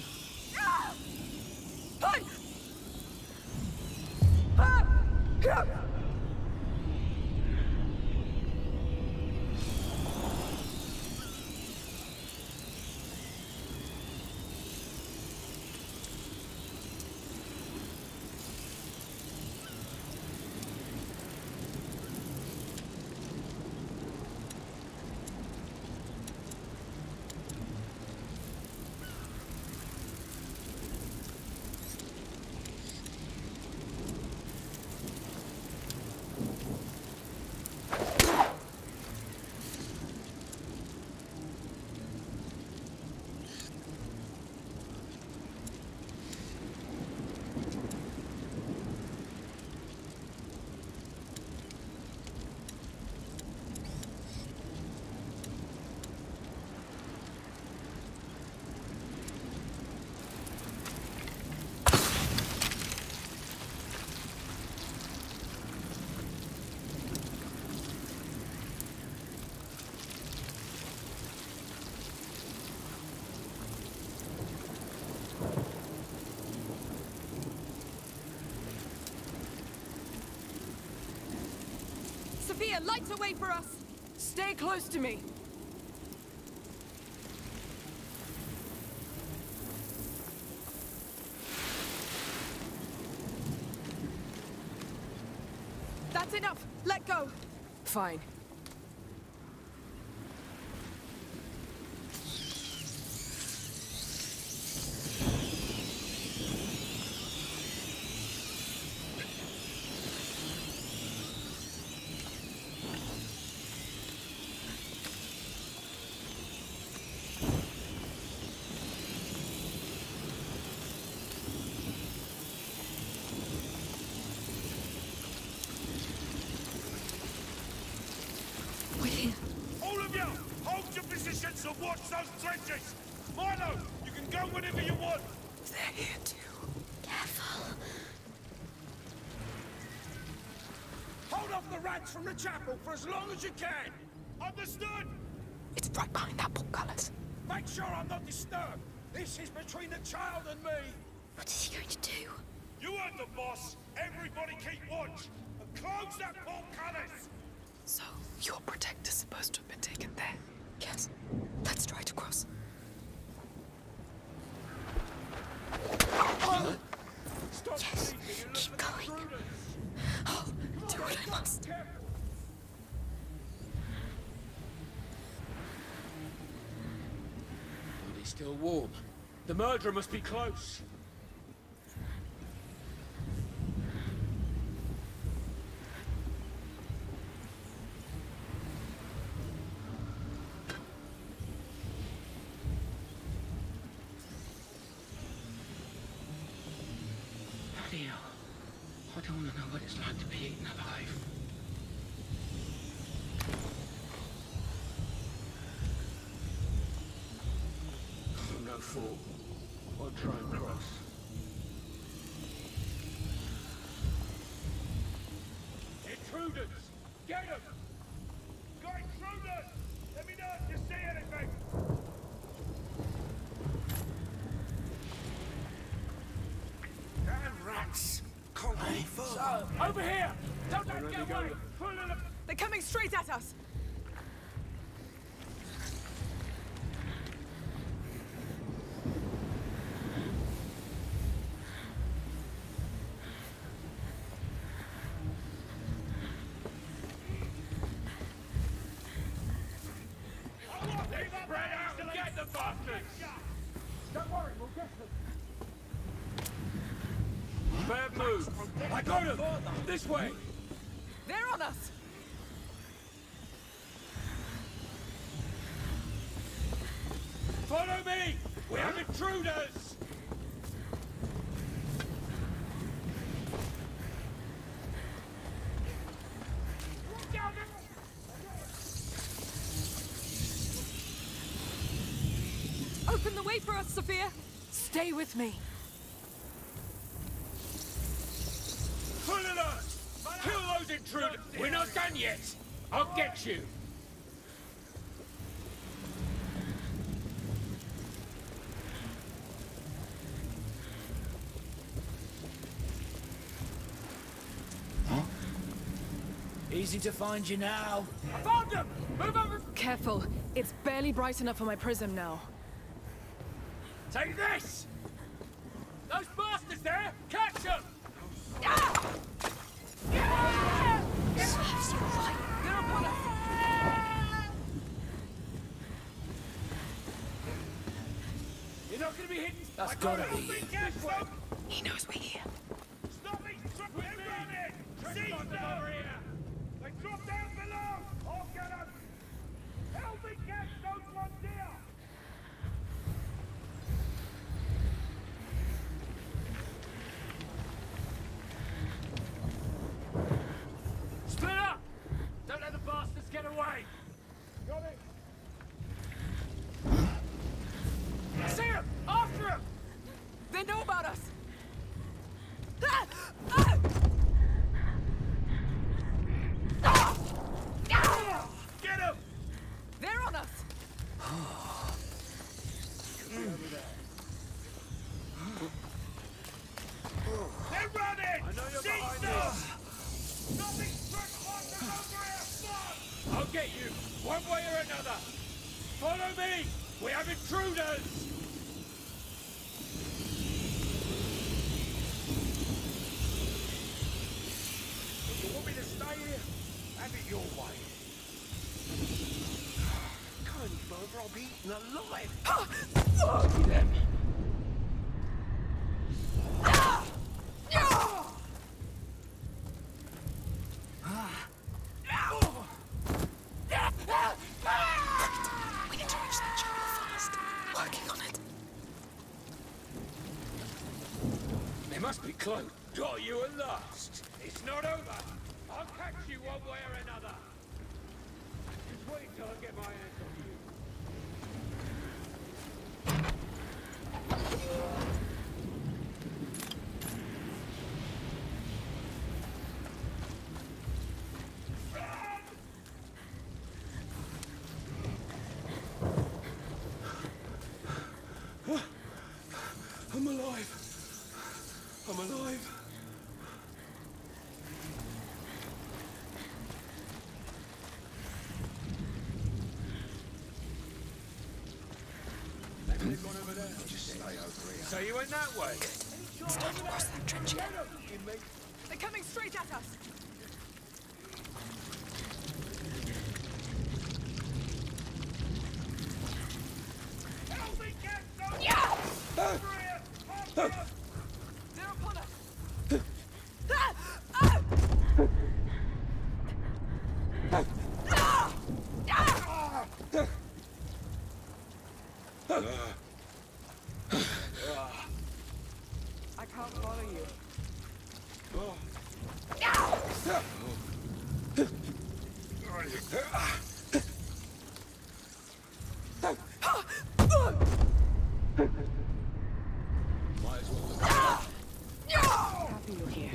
A: light a way for us!
B: Stay close to me.
A: That's enough! Let go!
B: Fine.
E: So watch those trenches! Milo, you can go whenever you want!
B: They're here too.
C: Careful.
E: Hold off the rats from the chapel for as long as you can! Understood?
B: It's right behind that portcullis.
E: Make sure I'm not disturbed! This is between the child and me!
C: What is he going to do?
E: You heard the boss! Everybody keep watch! And close that portcullis!
B: So, your protector's supposed to have been taken there? Yes. Let's try to cross.
E: Stop
C: Yes,
E: bleeding and
C: keep
E: look at the
C: going.
E: intruders.
B: Oh, do what I must.
H: Body's still warm. The murderer must be close. Bloody hell. I don't want to know what it's like to be eaten alive. I'm no fool. I'll try and cross. Intruders! Get them!
E: Got intruders! Let me know if you see anything!
F: Damn rats! Can't go any further.
H: Over here! Don't let them get away!
A: They're coming straight at us!
E: Spread out and get the bastards! Don't worry, we'll get them!
H: Bad move! I got him! This way!
A: They're on us!
H: Follow me! We have intruders!
A: Open the way for us, Sophia!
B: Stay with me.
H: Pull it up! Kill those intruders! We're not done yet! I'll get you!
D: Easy to find you now.
H: I found them! Move over!
B: Careful. It's barely bright enough for my prism now.
H: Take this! Those bastards there! Catch them!
C: Serves you right.
A: They're upon us!
H: You're not gonna be hidden!
D: That's gotta be you.
B: He knows we're here.
E: Stop me! We're running! Seize them! They drop down below! I'll get them! Help me catch those ones here!
H: Split up! Don't let the bastards get away!
E: Got it!
H: See him! After him!
A: They know about us!
H: Get him!
A: They're on us!
E: They're running!
H: I know you're
E: Seize
H: behind
E: them!
H: this.
E: Nothing struck like the over here!
H: get you, one way or another. Follow me! We have intruders! You want me to stay here? Have it your way. Come any further, I'll be eaten alive. Fuck them.
B: We need to reach that child fast. Working on it.
H: They must be close. Got you at last. It's not over. I'll catch you one way or another. Just wait till I get my hands on you.
E: I'm alive. I'm alive. Just stay over here.
H: So you went that way?
B: It's time to cross that trench again.
A: They're coming straight at us.
H: Help me, get
A: Yeah!
H: over here!
A: They're upon us. I can't follow you.
B: Happy you're here.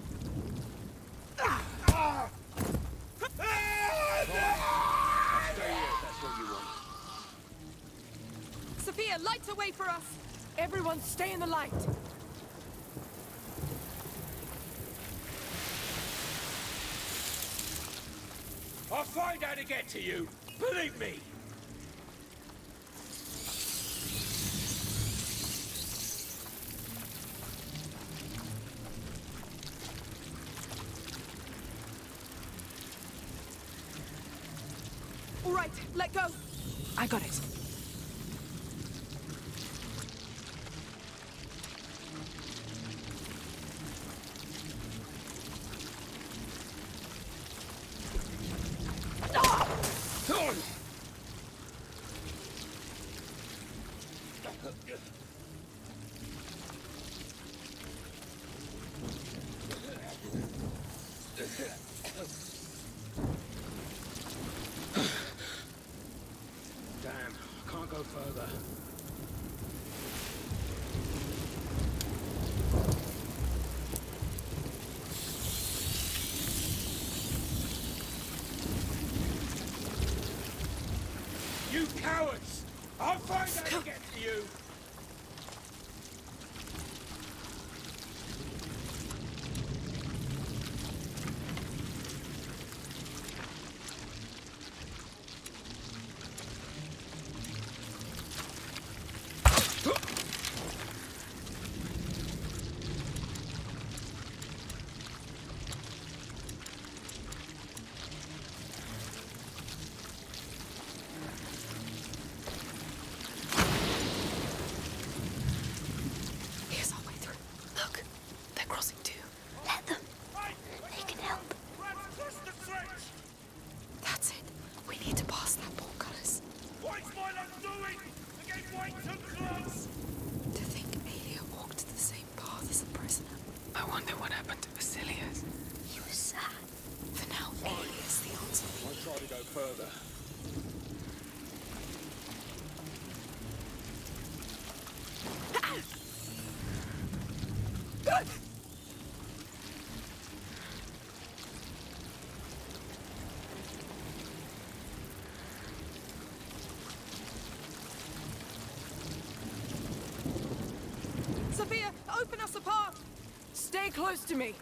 A: Sophia, light a way for us.
G: Everyone stay in the light.
H: I'll find how to get to you. Believe me.
A: All right, let go.
B: I got it.
H: Damn, I can't go further. You cowards! I'll find how to get to you!
B: Here's our way through. Look, they're crossing too.
C: Let them. They can help.
B: That's it. We need to pass that portcullis.
H: What's my lad doing? They're getting way too close!
B: To think Aelia walked the same path as a prisoner. I wonder what happened to Basilius.
C: He was sad.
B: For now, Aelia's the answer.
H: I'll try to go further.
A: Sophia, open us a path.
G: Stay close to me.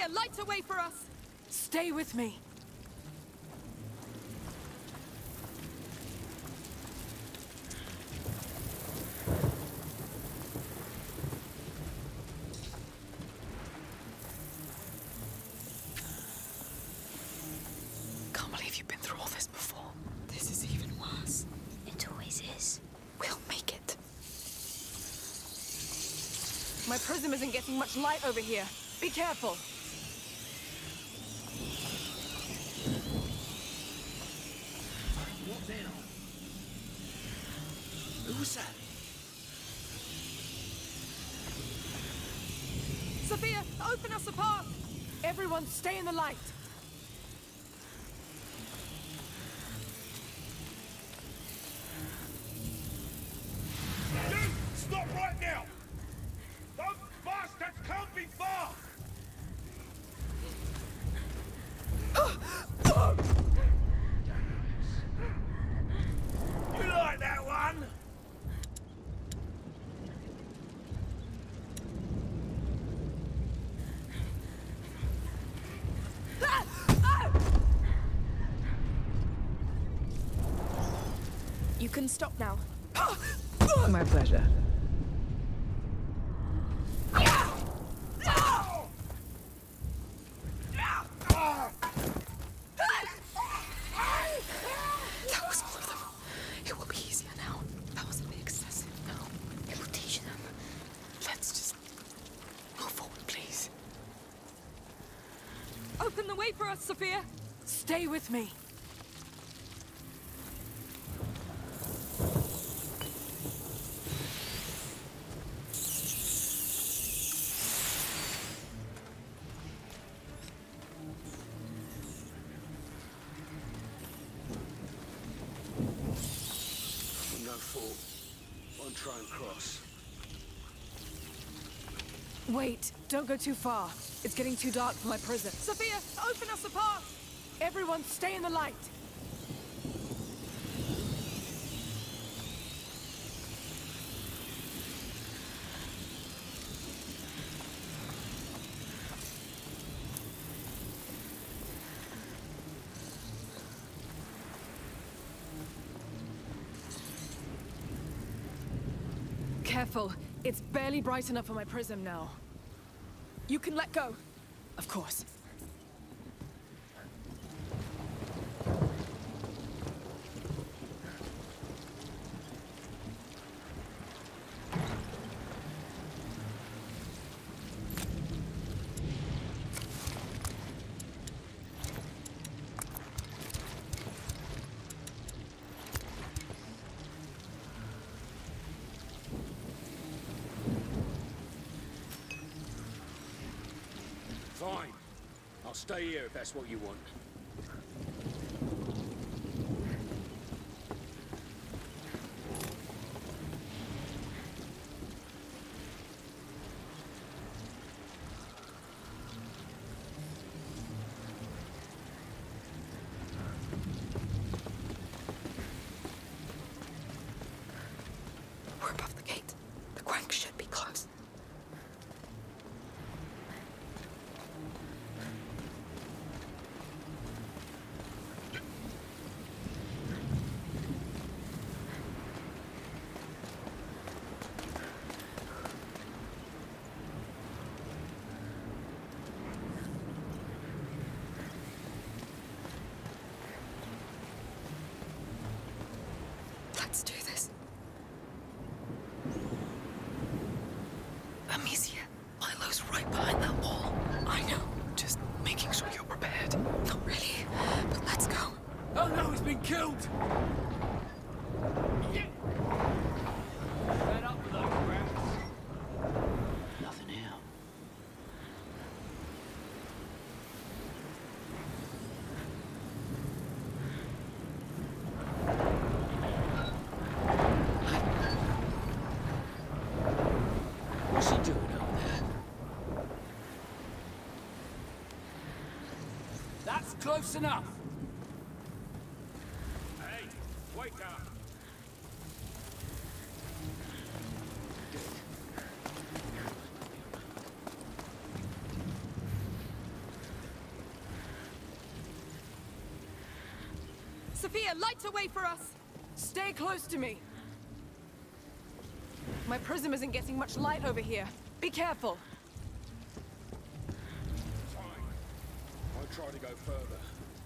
A: Sophia, light a way for us!
G: Stay with me.
B: Can't believe you've been through all this before. This is even worse.
C: It always is.
B: We'll make it.
G: My prism isn't getting much light over here. Be careful.
E: What now? Who was that?
A: Sophia, open us a path!
G: Everyone stay in the light.
E: You! Stop right now! Those bastards can't be far! You like that one?
A: You can stop now.
B: My pleasure. That was all of them. It will be easier now. That was a bit excessive. No,
C: It will teach them.
B: let's just move forward, please.
A: Open the way for us, Sophia!
G: Stay with me.
E: No fault. Won't try and cross.
G: Wait, don't go too far. It's getting too dark for my prism.
A: Sophia, open us a path!
G: Everyone stay in the light. Careful. It's barely bright enough for my prism now.
A: You can let go.
G: Of course.
H: Fine. I'll stay here if that's what you want.
B: We're above the gate. The crank should be close. Let's do this. Amicia, Milo's right behind that wall. I know. Just making sure you're prepared. Not really, but let's go.
H: Oh no, he's been killed! Fed up with those rats. Nothing here. What's he doing out there? That's close enough! Hey, wake up!
A: Sophia, light a way for us!
G: Stay close to me. My prism isn't getting much light over here. Be careful.
H: Fine. I'll try to go further.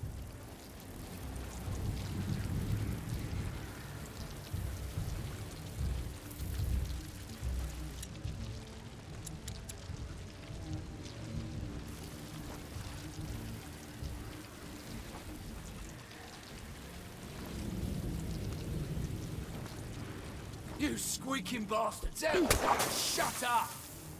F: You squeaking bastards! Shut up!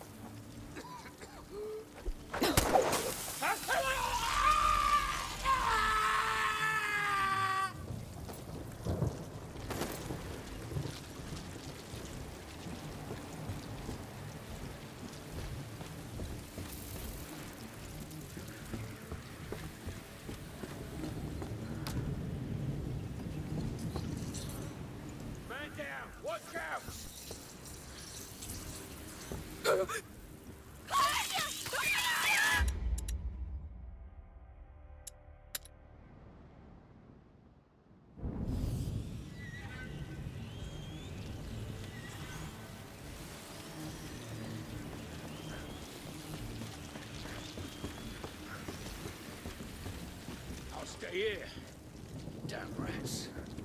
H: Man down! Watch out! I'll stay here. Damn rats.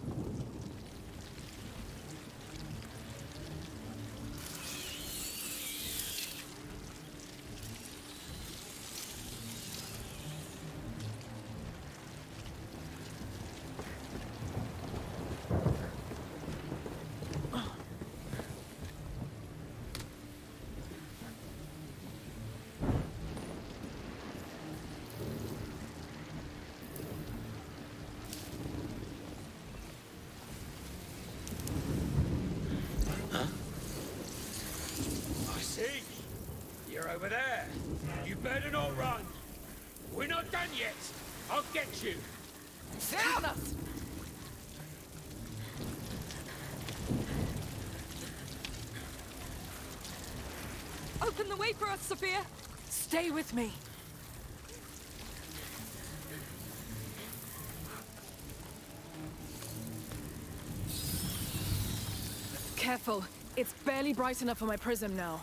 H: I see. You're over there. You better not run. We're not done yet. I'll get you.
G: Down us!
A: Open the way for us, Sophia!
G: Stay with me. Careful. It's barely bright enough for my prism now.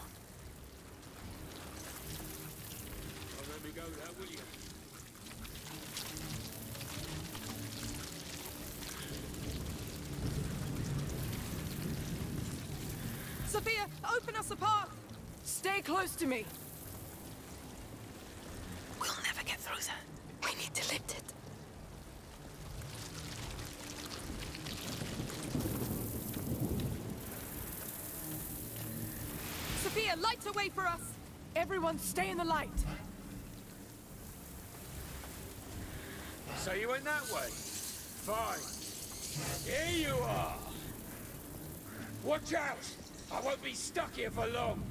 H: Don't let me go there, will you?
A: Sophia, open us a path!
G: Stay close to me.
B: We'll never get through there. We need to lift it.
A: Sophia, light a way for us!
G: Everyone stay in the light.
H: So you went that way? Fine. Here you are. Watch out! I won't be stuck here for long.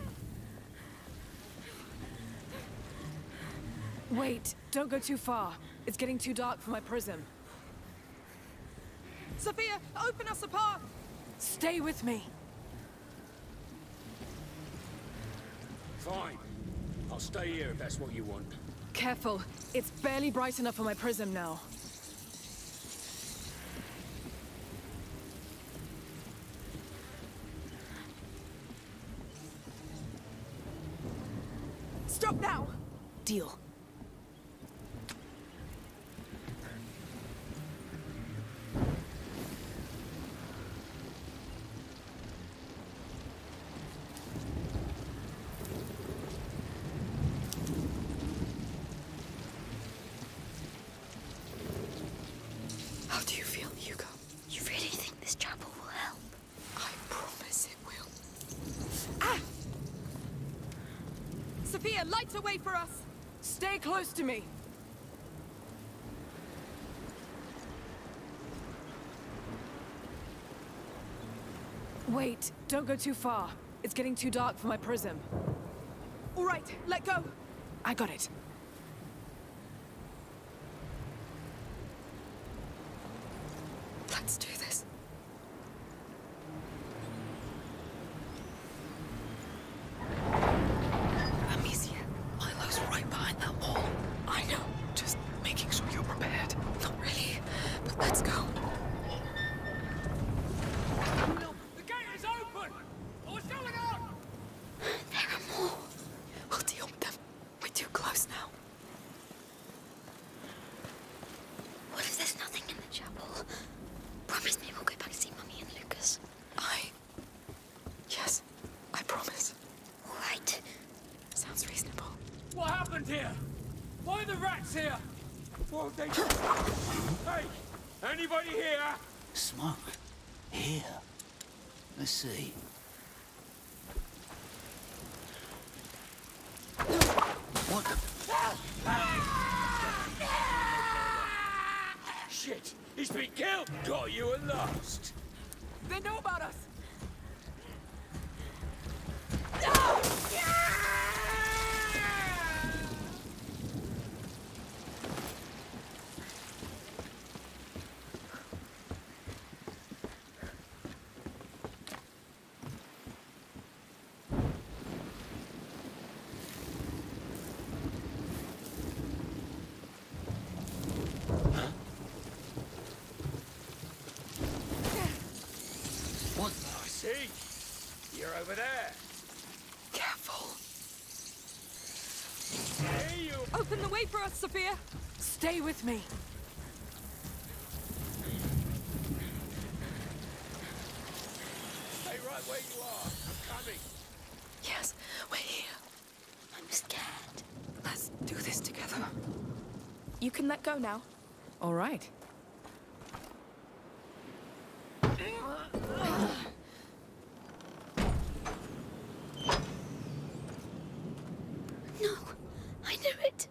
G: Wait, don't go too far. It's getting too dark for my prism.
A: Sophia, open us a path!
G: Stay with me.
H: Fine. I'll stay here if that's what you want.
G: Careful. It's barely bright enough for my prism now.
A: Stop now!
B: Deal. How do you feel, Hugo?
C: You really think this chapel will help?
B: I promise it will.
A: Ah! Sophia, light a way for us!
G: Stay close to me. Wait, don't go too far. It's getting too dark for my prism.
A: All right, let go!
G: I got it.
B: Let's do this. Amicia, Milo's right behind that wall. I know. Just making sure you're prepared. Not really, but let's go.
C: chapel. Promise me we'll go back to see Mummy and Lucas.
B: Yes, I promise.
C: All right.
B: Sounds reasonable.
H: What happened here? Why are the rats here? What have they... Hey! Anybody here?
I: Smoke? Here? Let's see. What the...
H: Shit! He's been killed! Got you at last!
B: They know about us!
H: What? I see. You're over there.
B: Careful.
H: Hey, you!
A: Open the way for us, Sophia!
B: Stay with me.
H: Stay right where you are. I'm coming.
B: Yes, we're here.
C: I'm scared.
B: Let's do this together.
A: You can let go now.
B: All right.
C: No, I knew it.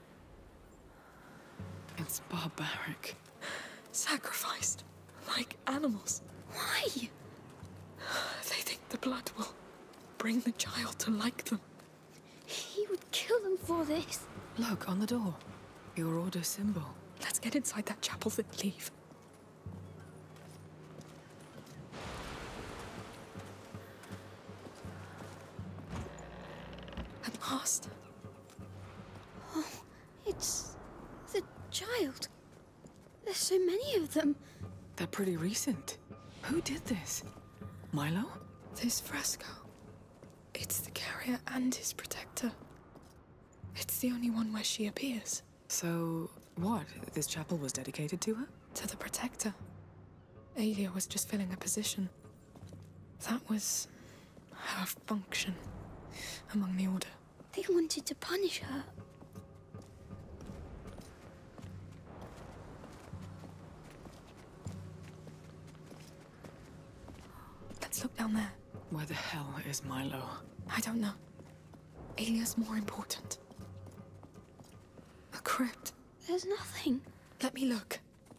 B: It's barbaric.
A: Sacrificed. Like animals.
C: Why?
A: They think the blood will bring the child to like them.
C: He would kill them for this.
B: Look, on the door. Your order symbol.
A: Let's get inside that chapel then leave. At last.
C: Oh, it's the child. There's so many of them.
B: They're pretty recent. Who did this? Milo?
A: This fresco. It's the carrier and his protector. It's the only one where she appears.
B: So, what? This chapel was dedicated to her?
A: To the protector. Aelia was just filling a position. That was her function among the Order.
C: They wanted to punish her.
A: Let's look down there.
B: Where the hell is Milo?
A: I don't know. Aelia's more important. A crypt.
C: There's nothing.
A: Let me look.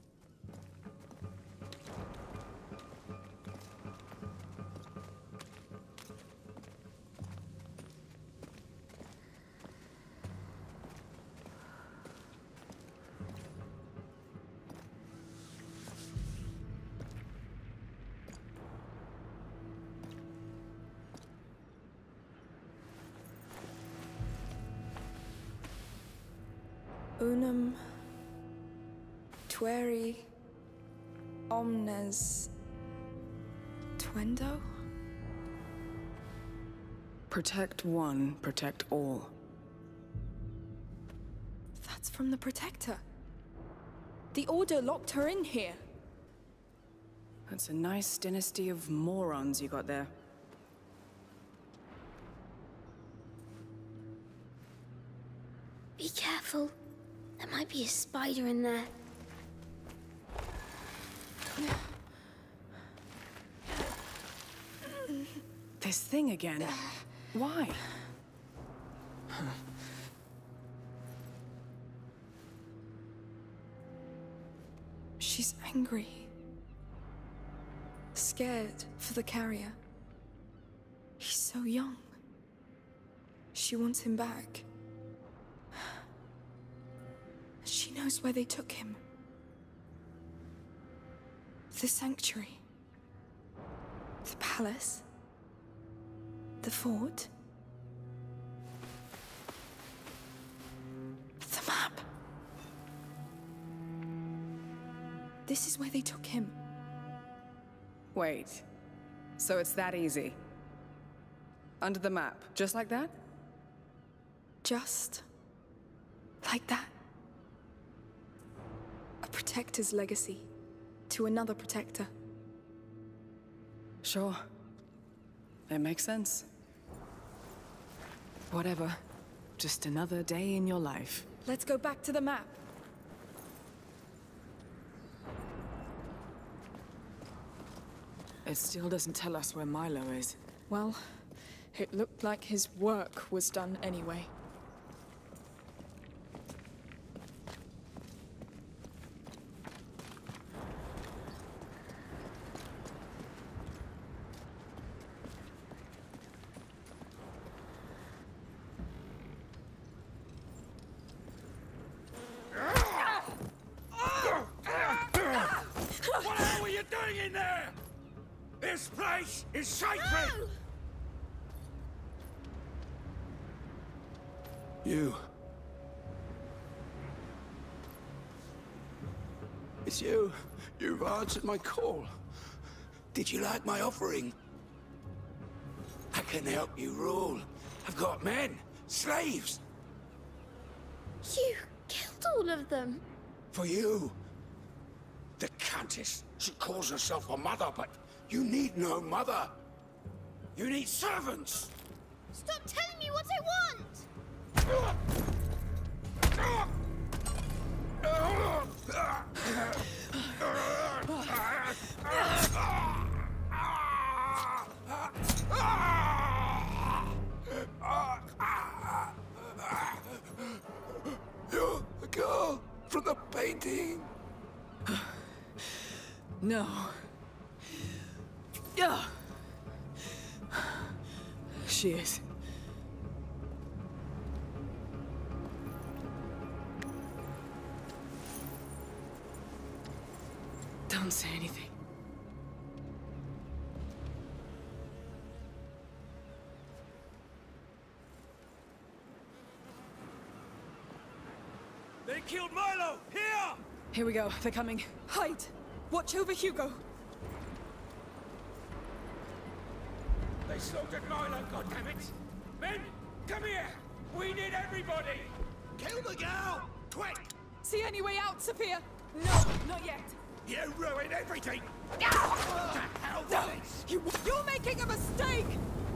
A: Unum tueri omnes tuendo?
B: Protect one, protect all.
A: That's from the Protector. The Order locked her in here.
B: That's a nice dynasty of morons you got there.
C: Be careful. There might be a spider in there.
B: This thing again. Why?
A: She's angry. Scared for the carrier. He's so young. She wants him back. She knows where they took him. The sanctuary. The palace. The fort. The map. This is where they took him.
B: Wait. So it's that easy? Under the map, just like that?
A: Just like that. A protector's legacy. to another protector.
B: Sure. It makes sense. Whatever. Just another day in your life.
A: Let's go back to the map.
B: It still doesn't tell us where Milo is.
A: Well, it looked like his work was done anyway.
E: What the hell were you doing in there? This place is sacred!
C: No!
F: You. It's you. You've answered my call. Did you like my offering? I can help you rule. I've got men, slaves.
C: You killed all of them.
F: For you. The Countess. She calls herself a mother, but you need no mother. You need servants.
C: Stop telling me what I want!
F: You're the girl from the painting.
B: No. Yeah. She is. Don't say anything.
E: They killed Milo! Here!
B: Here we go. They're coming.
A: Hide! Watch over Hugo!
H: They slaughtered Milo, goddammit! Men, come here! We need everybody!
E: Kill the girl! Quick!
A: See any way out, Sophia?
B: No, not yet.
E: You ruined everything! What the hell was this?
A: You're making a mistake!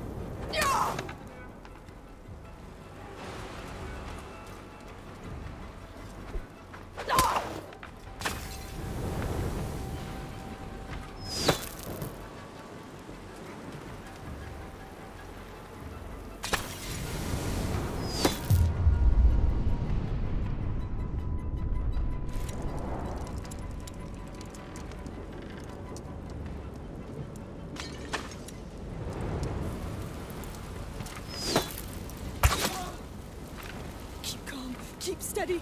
A: Keep calm, keep steady.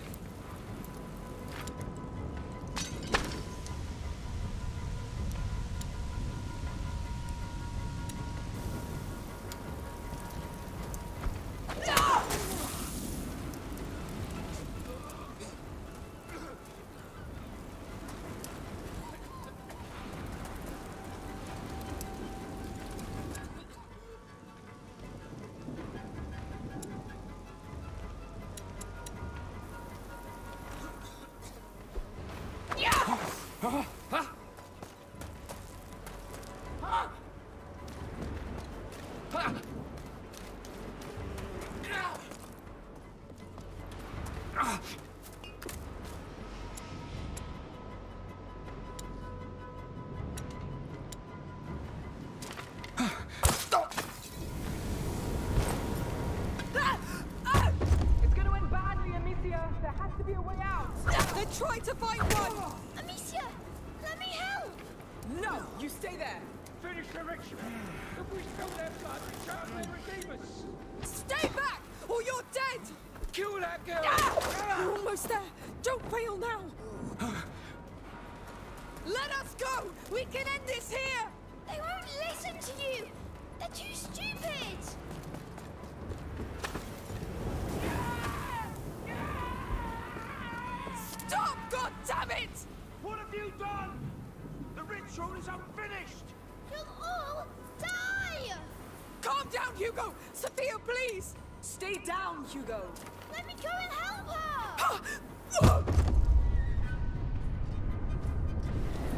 B: It's gonna end badly, Amicia. There has to be a way out.
A: Then try to find one!
C: Amicia, let me help!
B: No, you stay there.
H: Finish the ritual! If we spill their blood, the child will redeem us!
A: Stay back, or you're dead!
H: Kill that girl!
A: You're almost there. Don't fail now. Let us go! We can end this here!
C: They won't listen to you! They're too stupid!
A: Stop, goddammit!
E: What have you done? The ritual is unfinished!
C: You'll all die!
A: Calm down, Hugo! Sophia, please!
B: Stay down, Hugo.
C: Let me go and help her!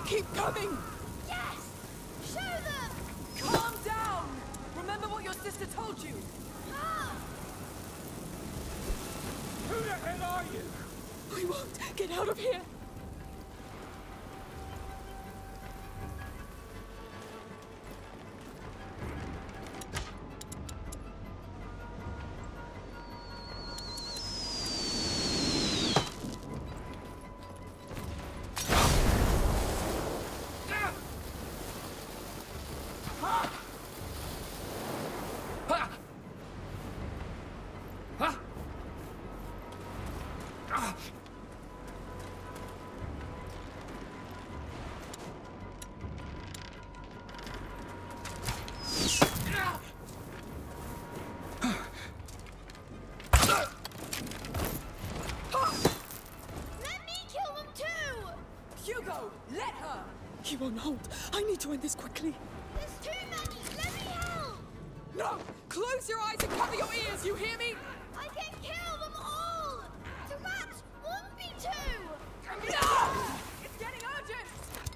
A: keep coming!
C: Yes! Show them!
G: Calm down! Remember what your sister told you!
C: Ah!
H: Who the hell are you?
A: I won't get out of here!
C: Let me kill them too!
G: Hugo, let her!
A: He won't hold. I need to end this quickly.
C: There's too many! Let me help!
A: No! Close your eyes and cover your ears, you hear me?
C: I can kill them all! The rats want me to!
G: No! It's getting urgent!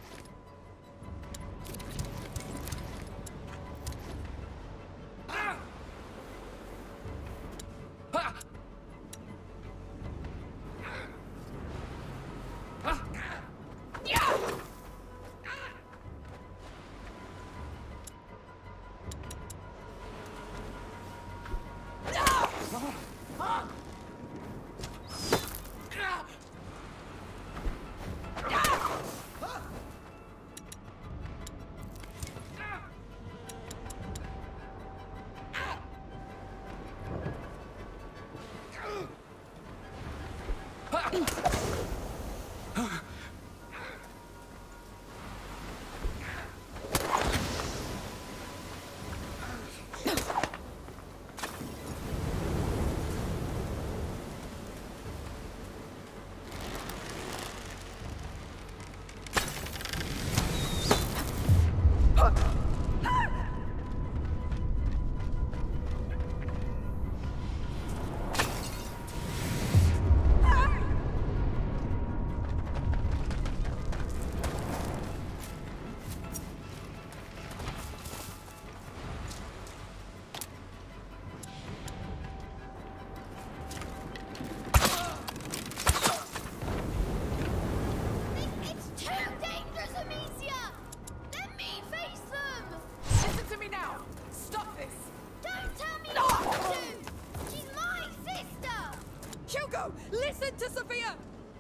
C: It's too dangerous, Amicia! Let me face them!
G: Listen to me now! Stop this!
C: Don't tell me what to do! She's my sister!
A: Hugo, listen to Sophia!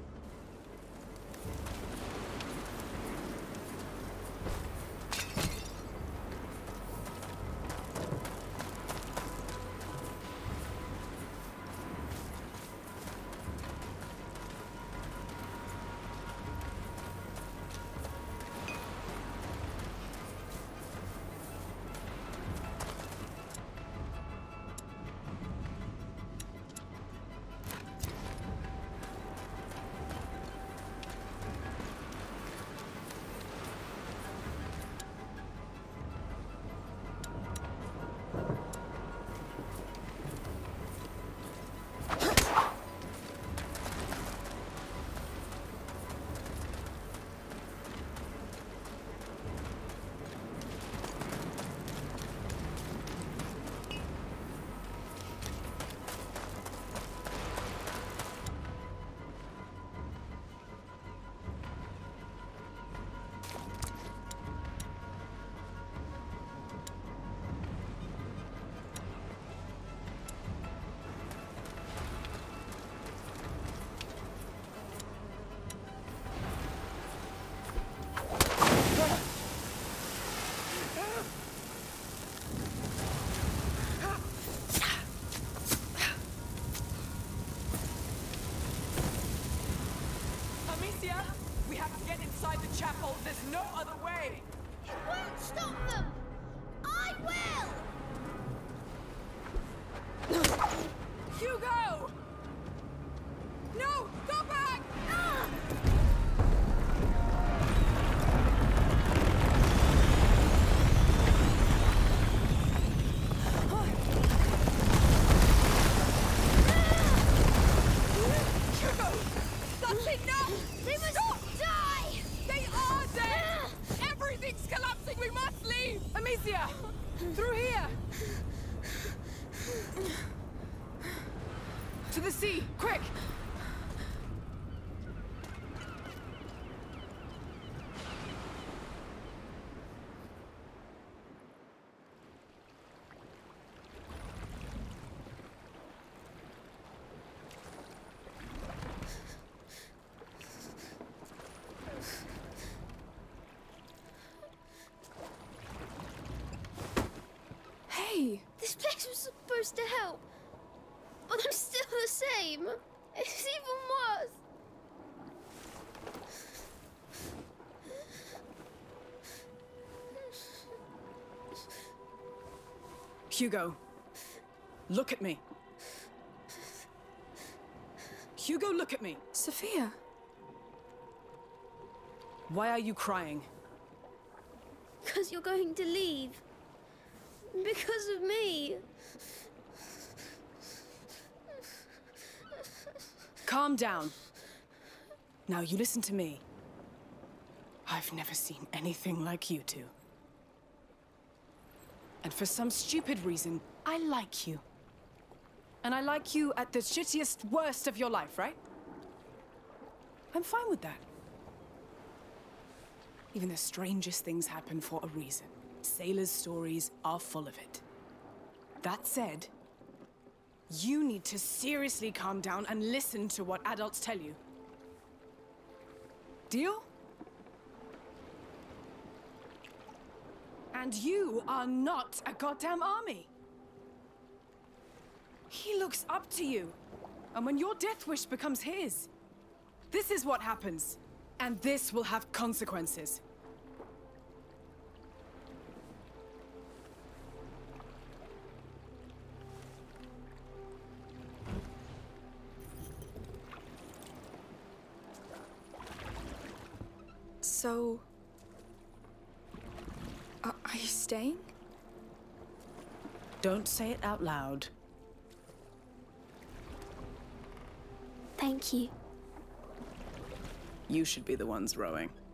G: chapel. There's no other way.
C: It won't stop them. I will.
G: Hugo! No! Go back!
C: Ah!
G: Hugo! That's enough!
C: They must die!
G: They are dead! sea! Quick! Hey!
C: This place was supposed to help, but I'm still the same. It's even worse.
G: Hugo, look at me. Hugo, look at me.
A: Sophia.
G: Why are you crying?
C: Because you're going to leave. Because of me.
G: Calm down. Now you listen to me. I've never seen anything like you two. And for some stupid reason, I like you. And I like you at the shittiest, worst of your life, right? I'm fine with that. Even the strangest things happen for a reason. Sailors' stories are full of it. That said, you need to seriously calm down and listen to what adults tell you. Deal? And you are not a goddamn army. He looks up to you. And when your death wish becomes his, this is what happens. And this will have consequences.
A: So... are you staying?
G: Don't say it out loud.
C: Thank you.
G: You should be the ones rowing.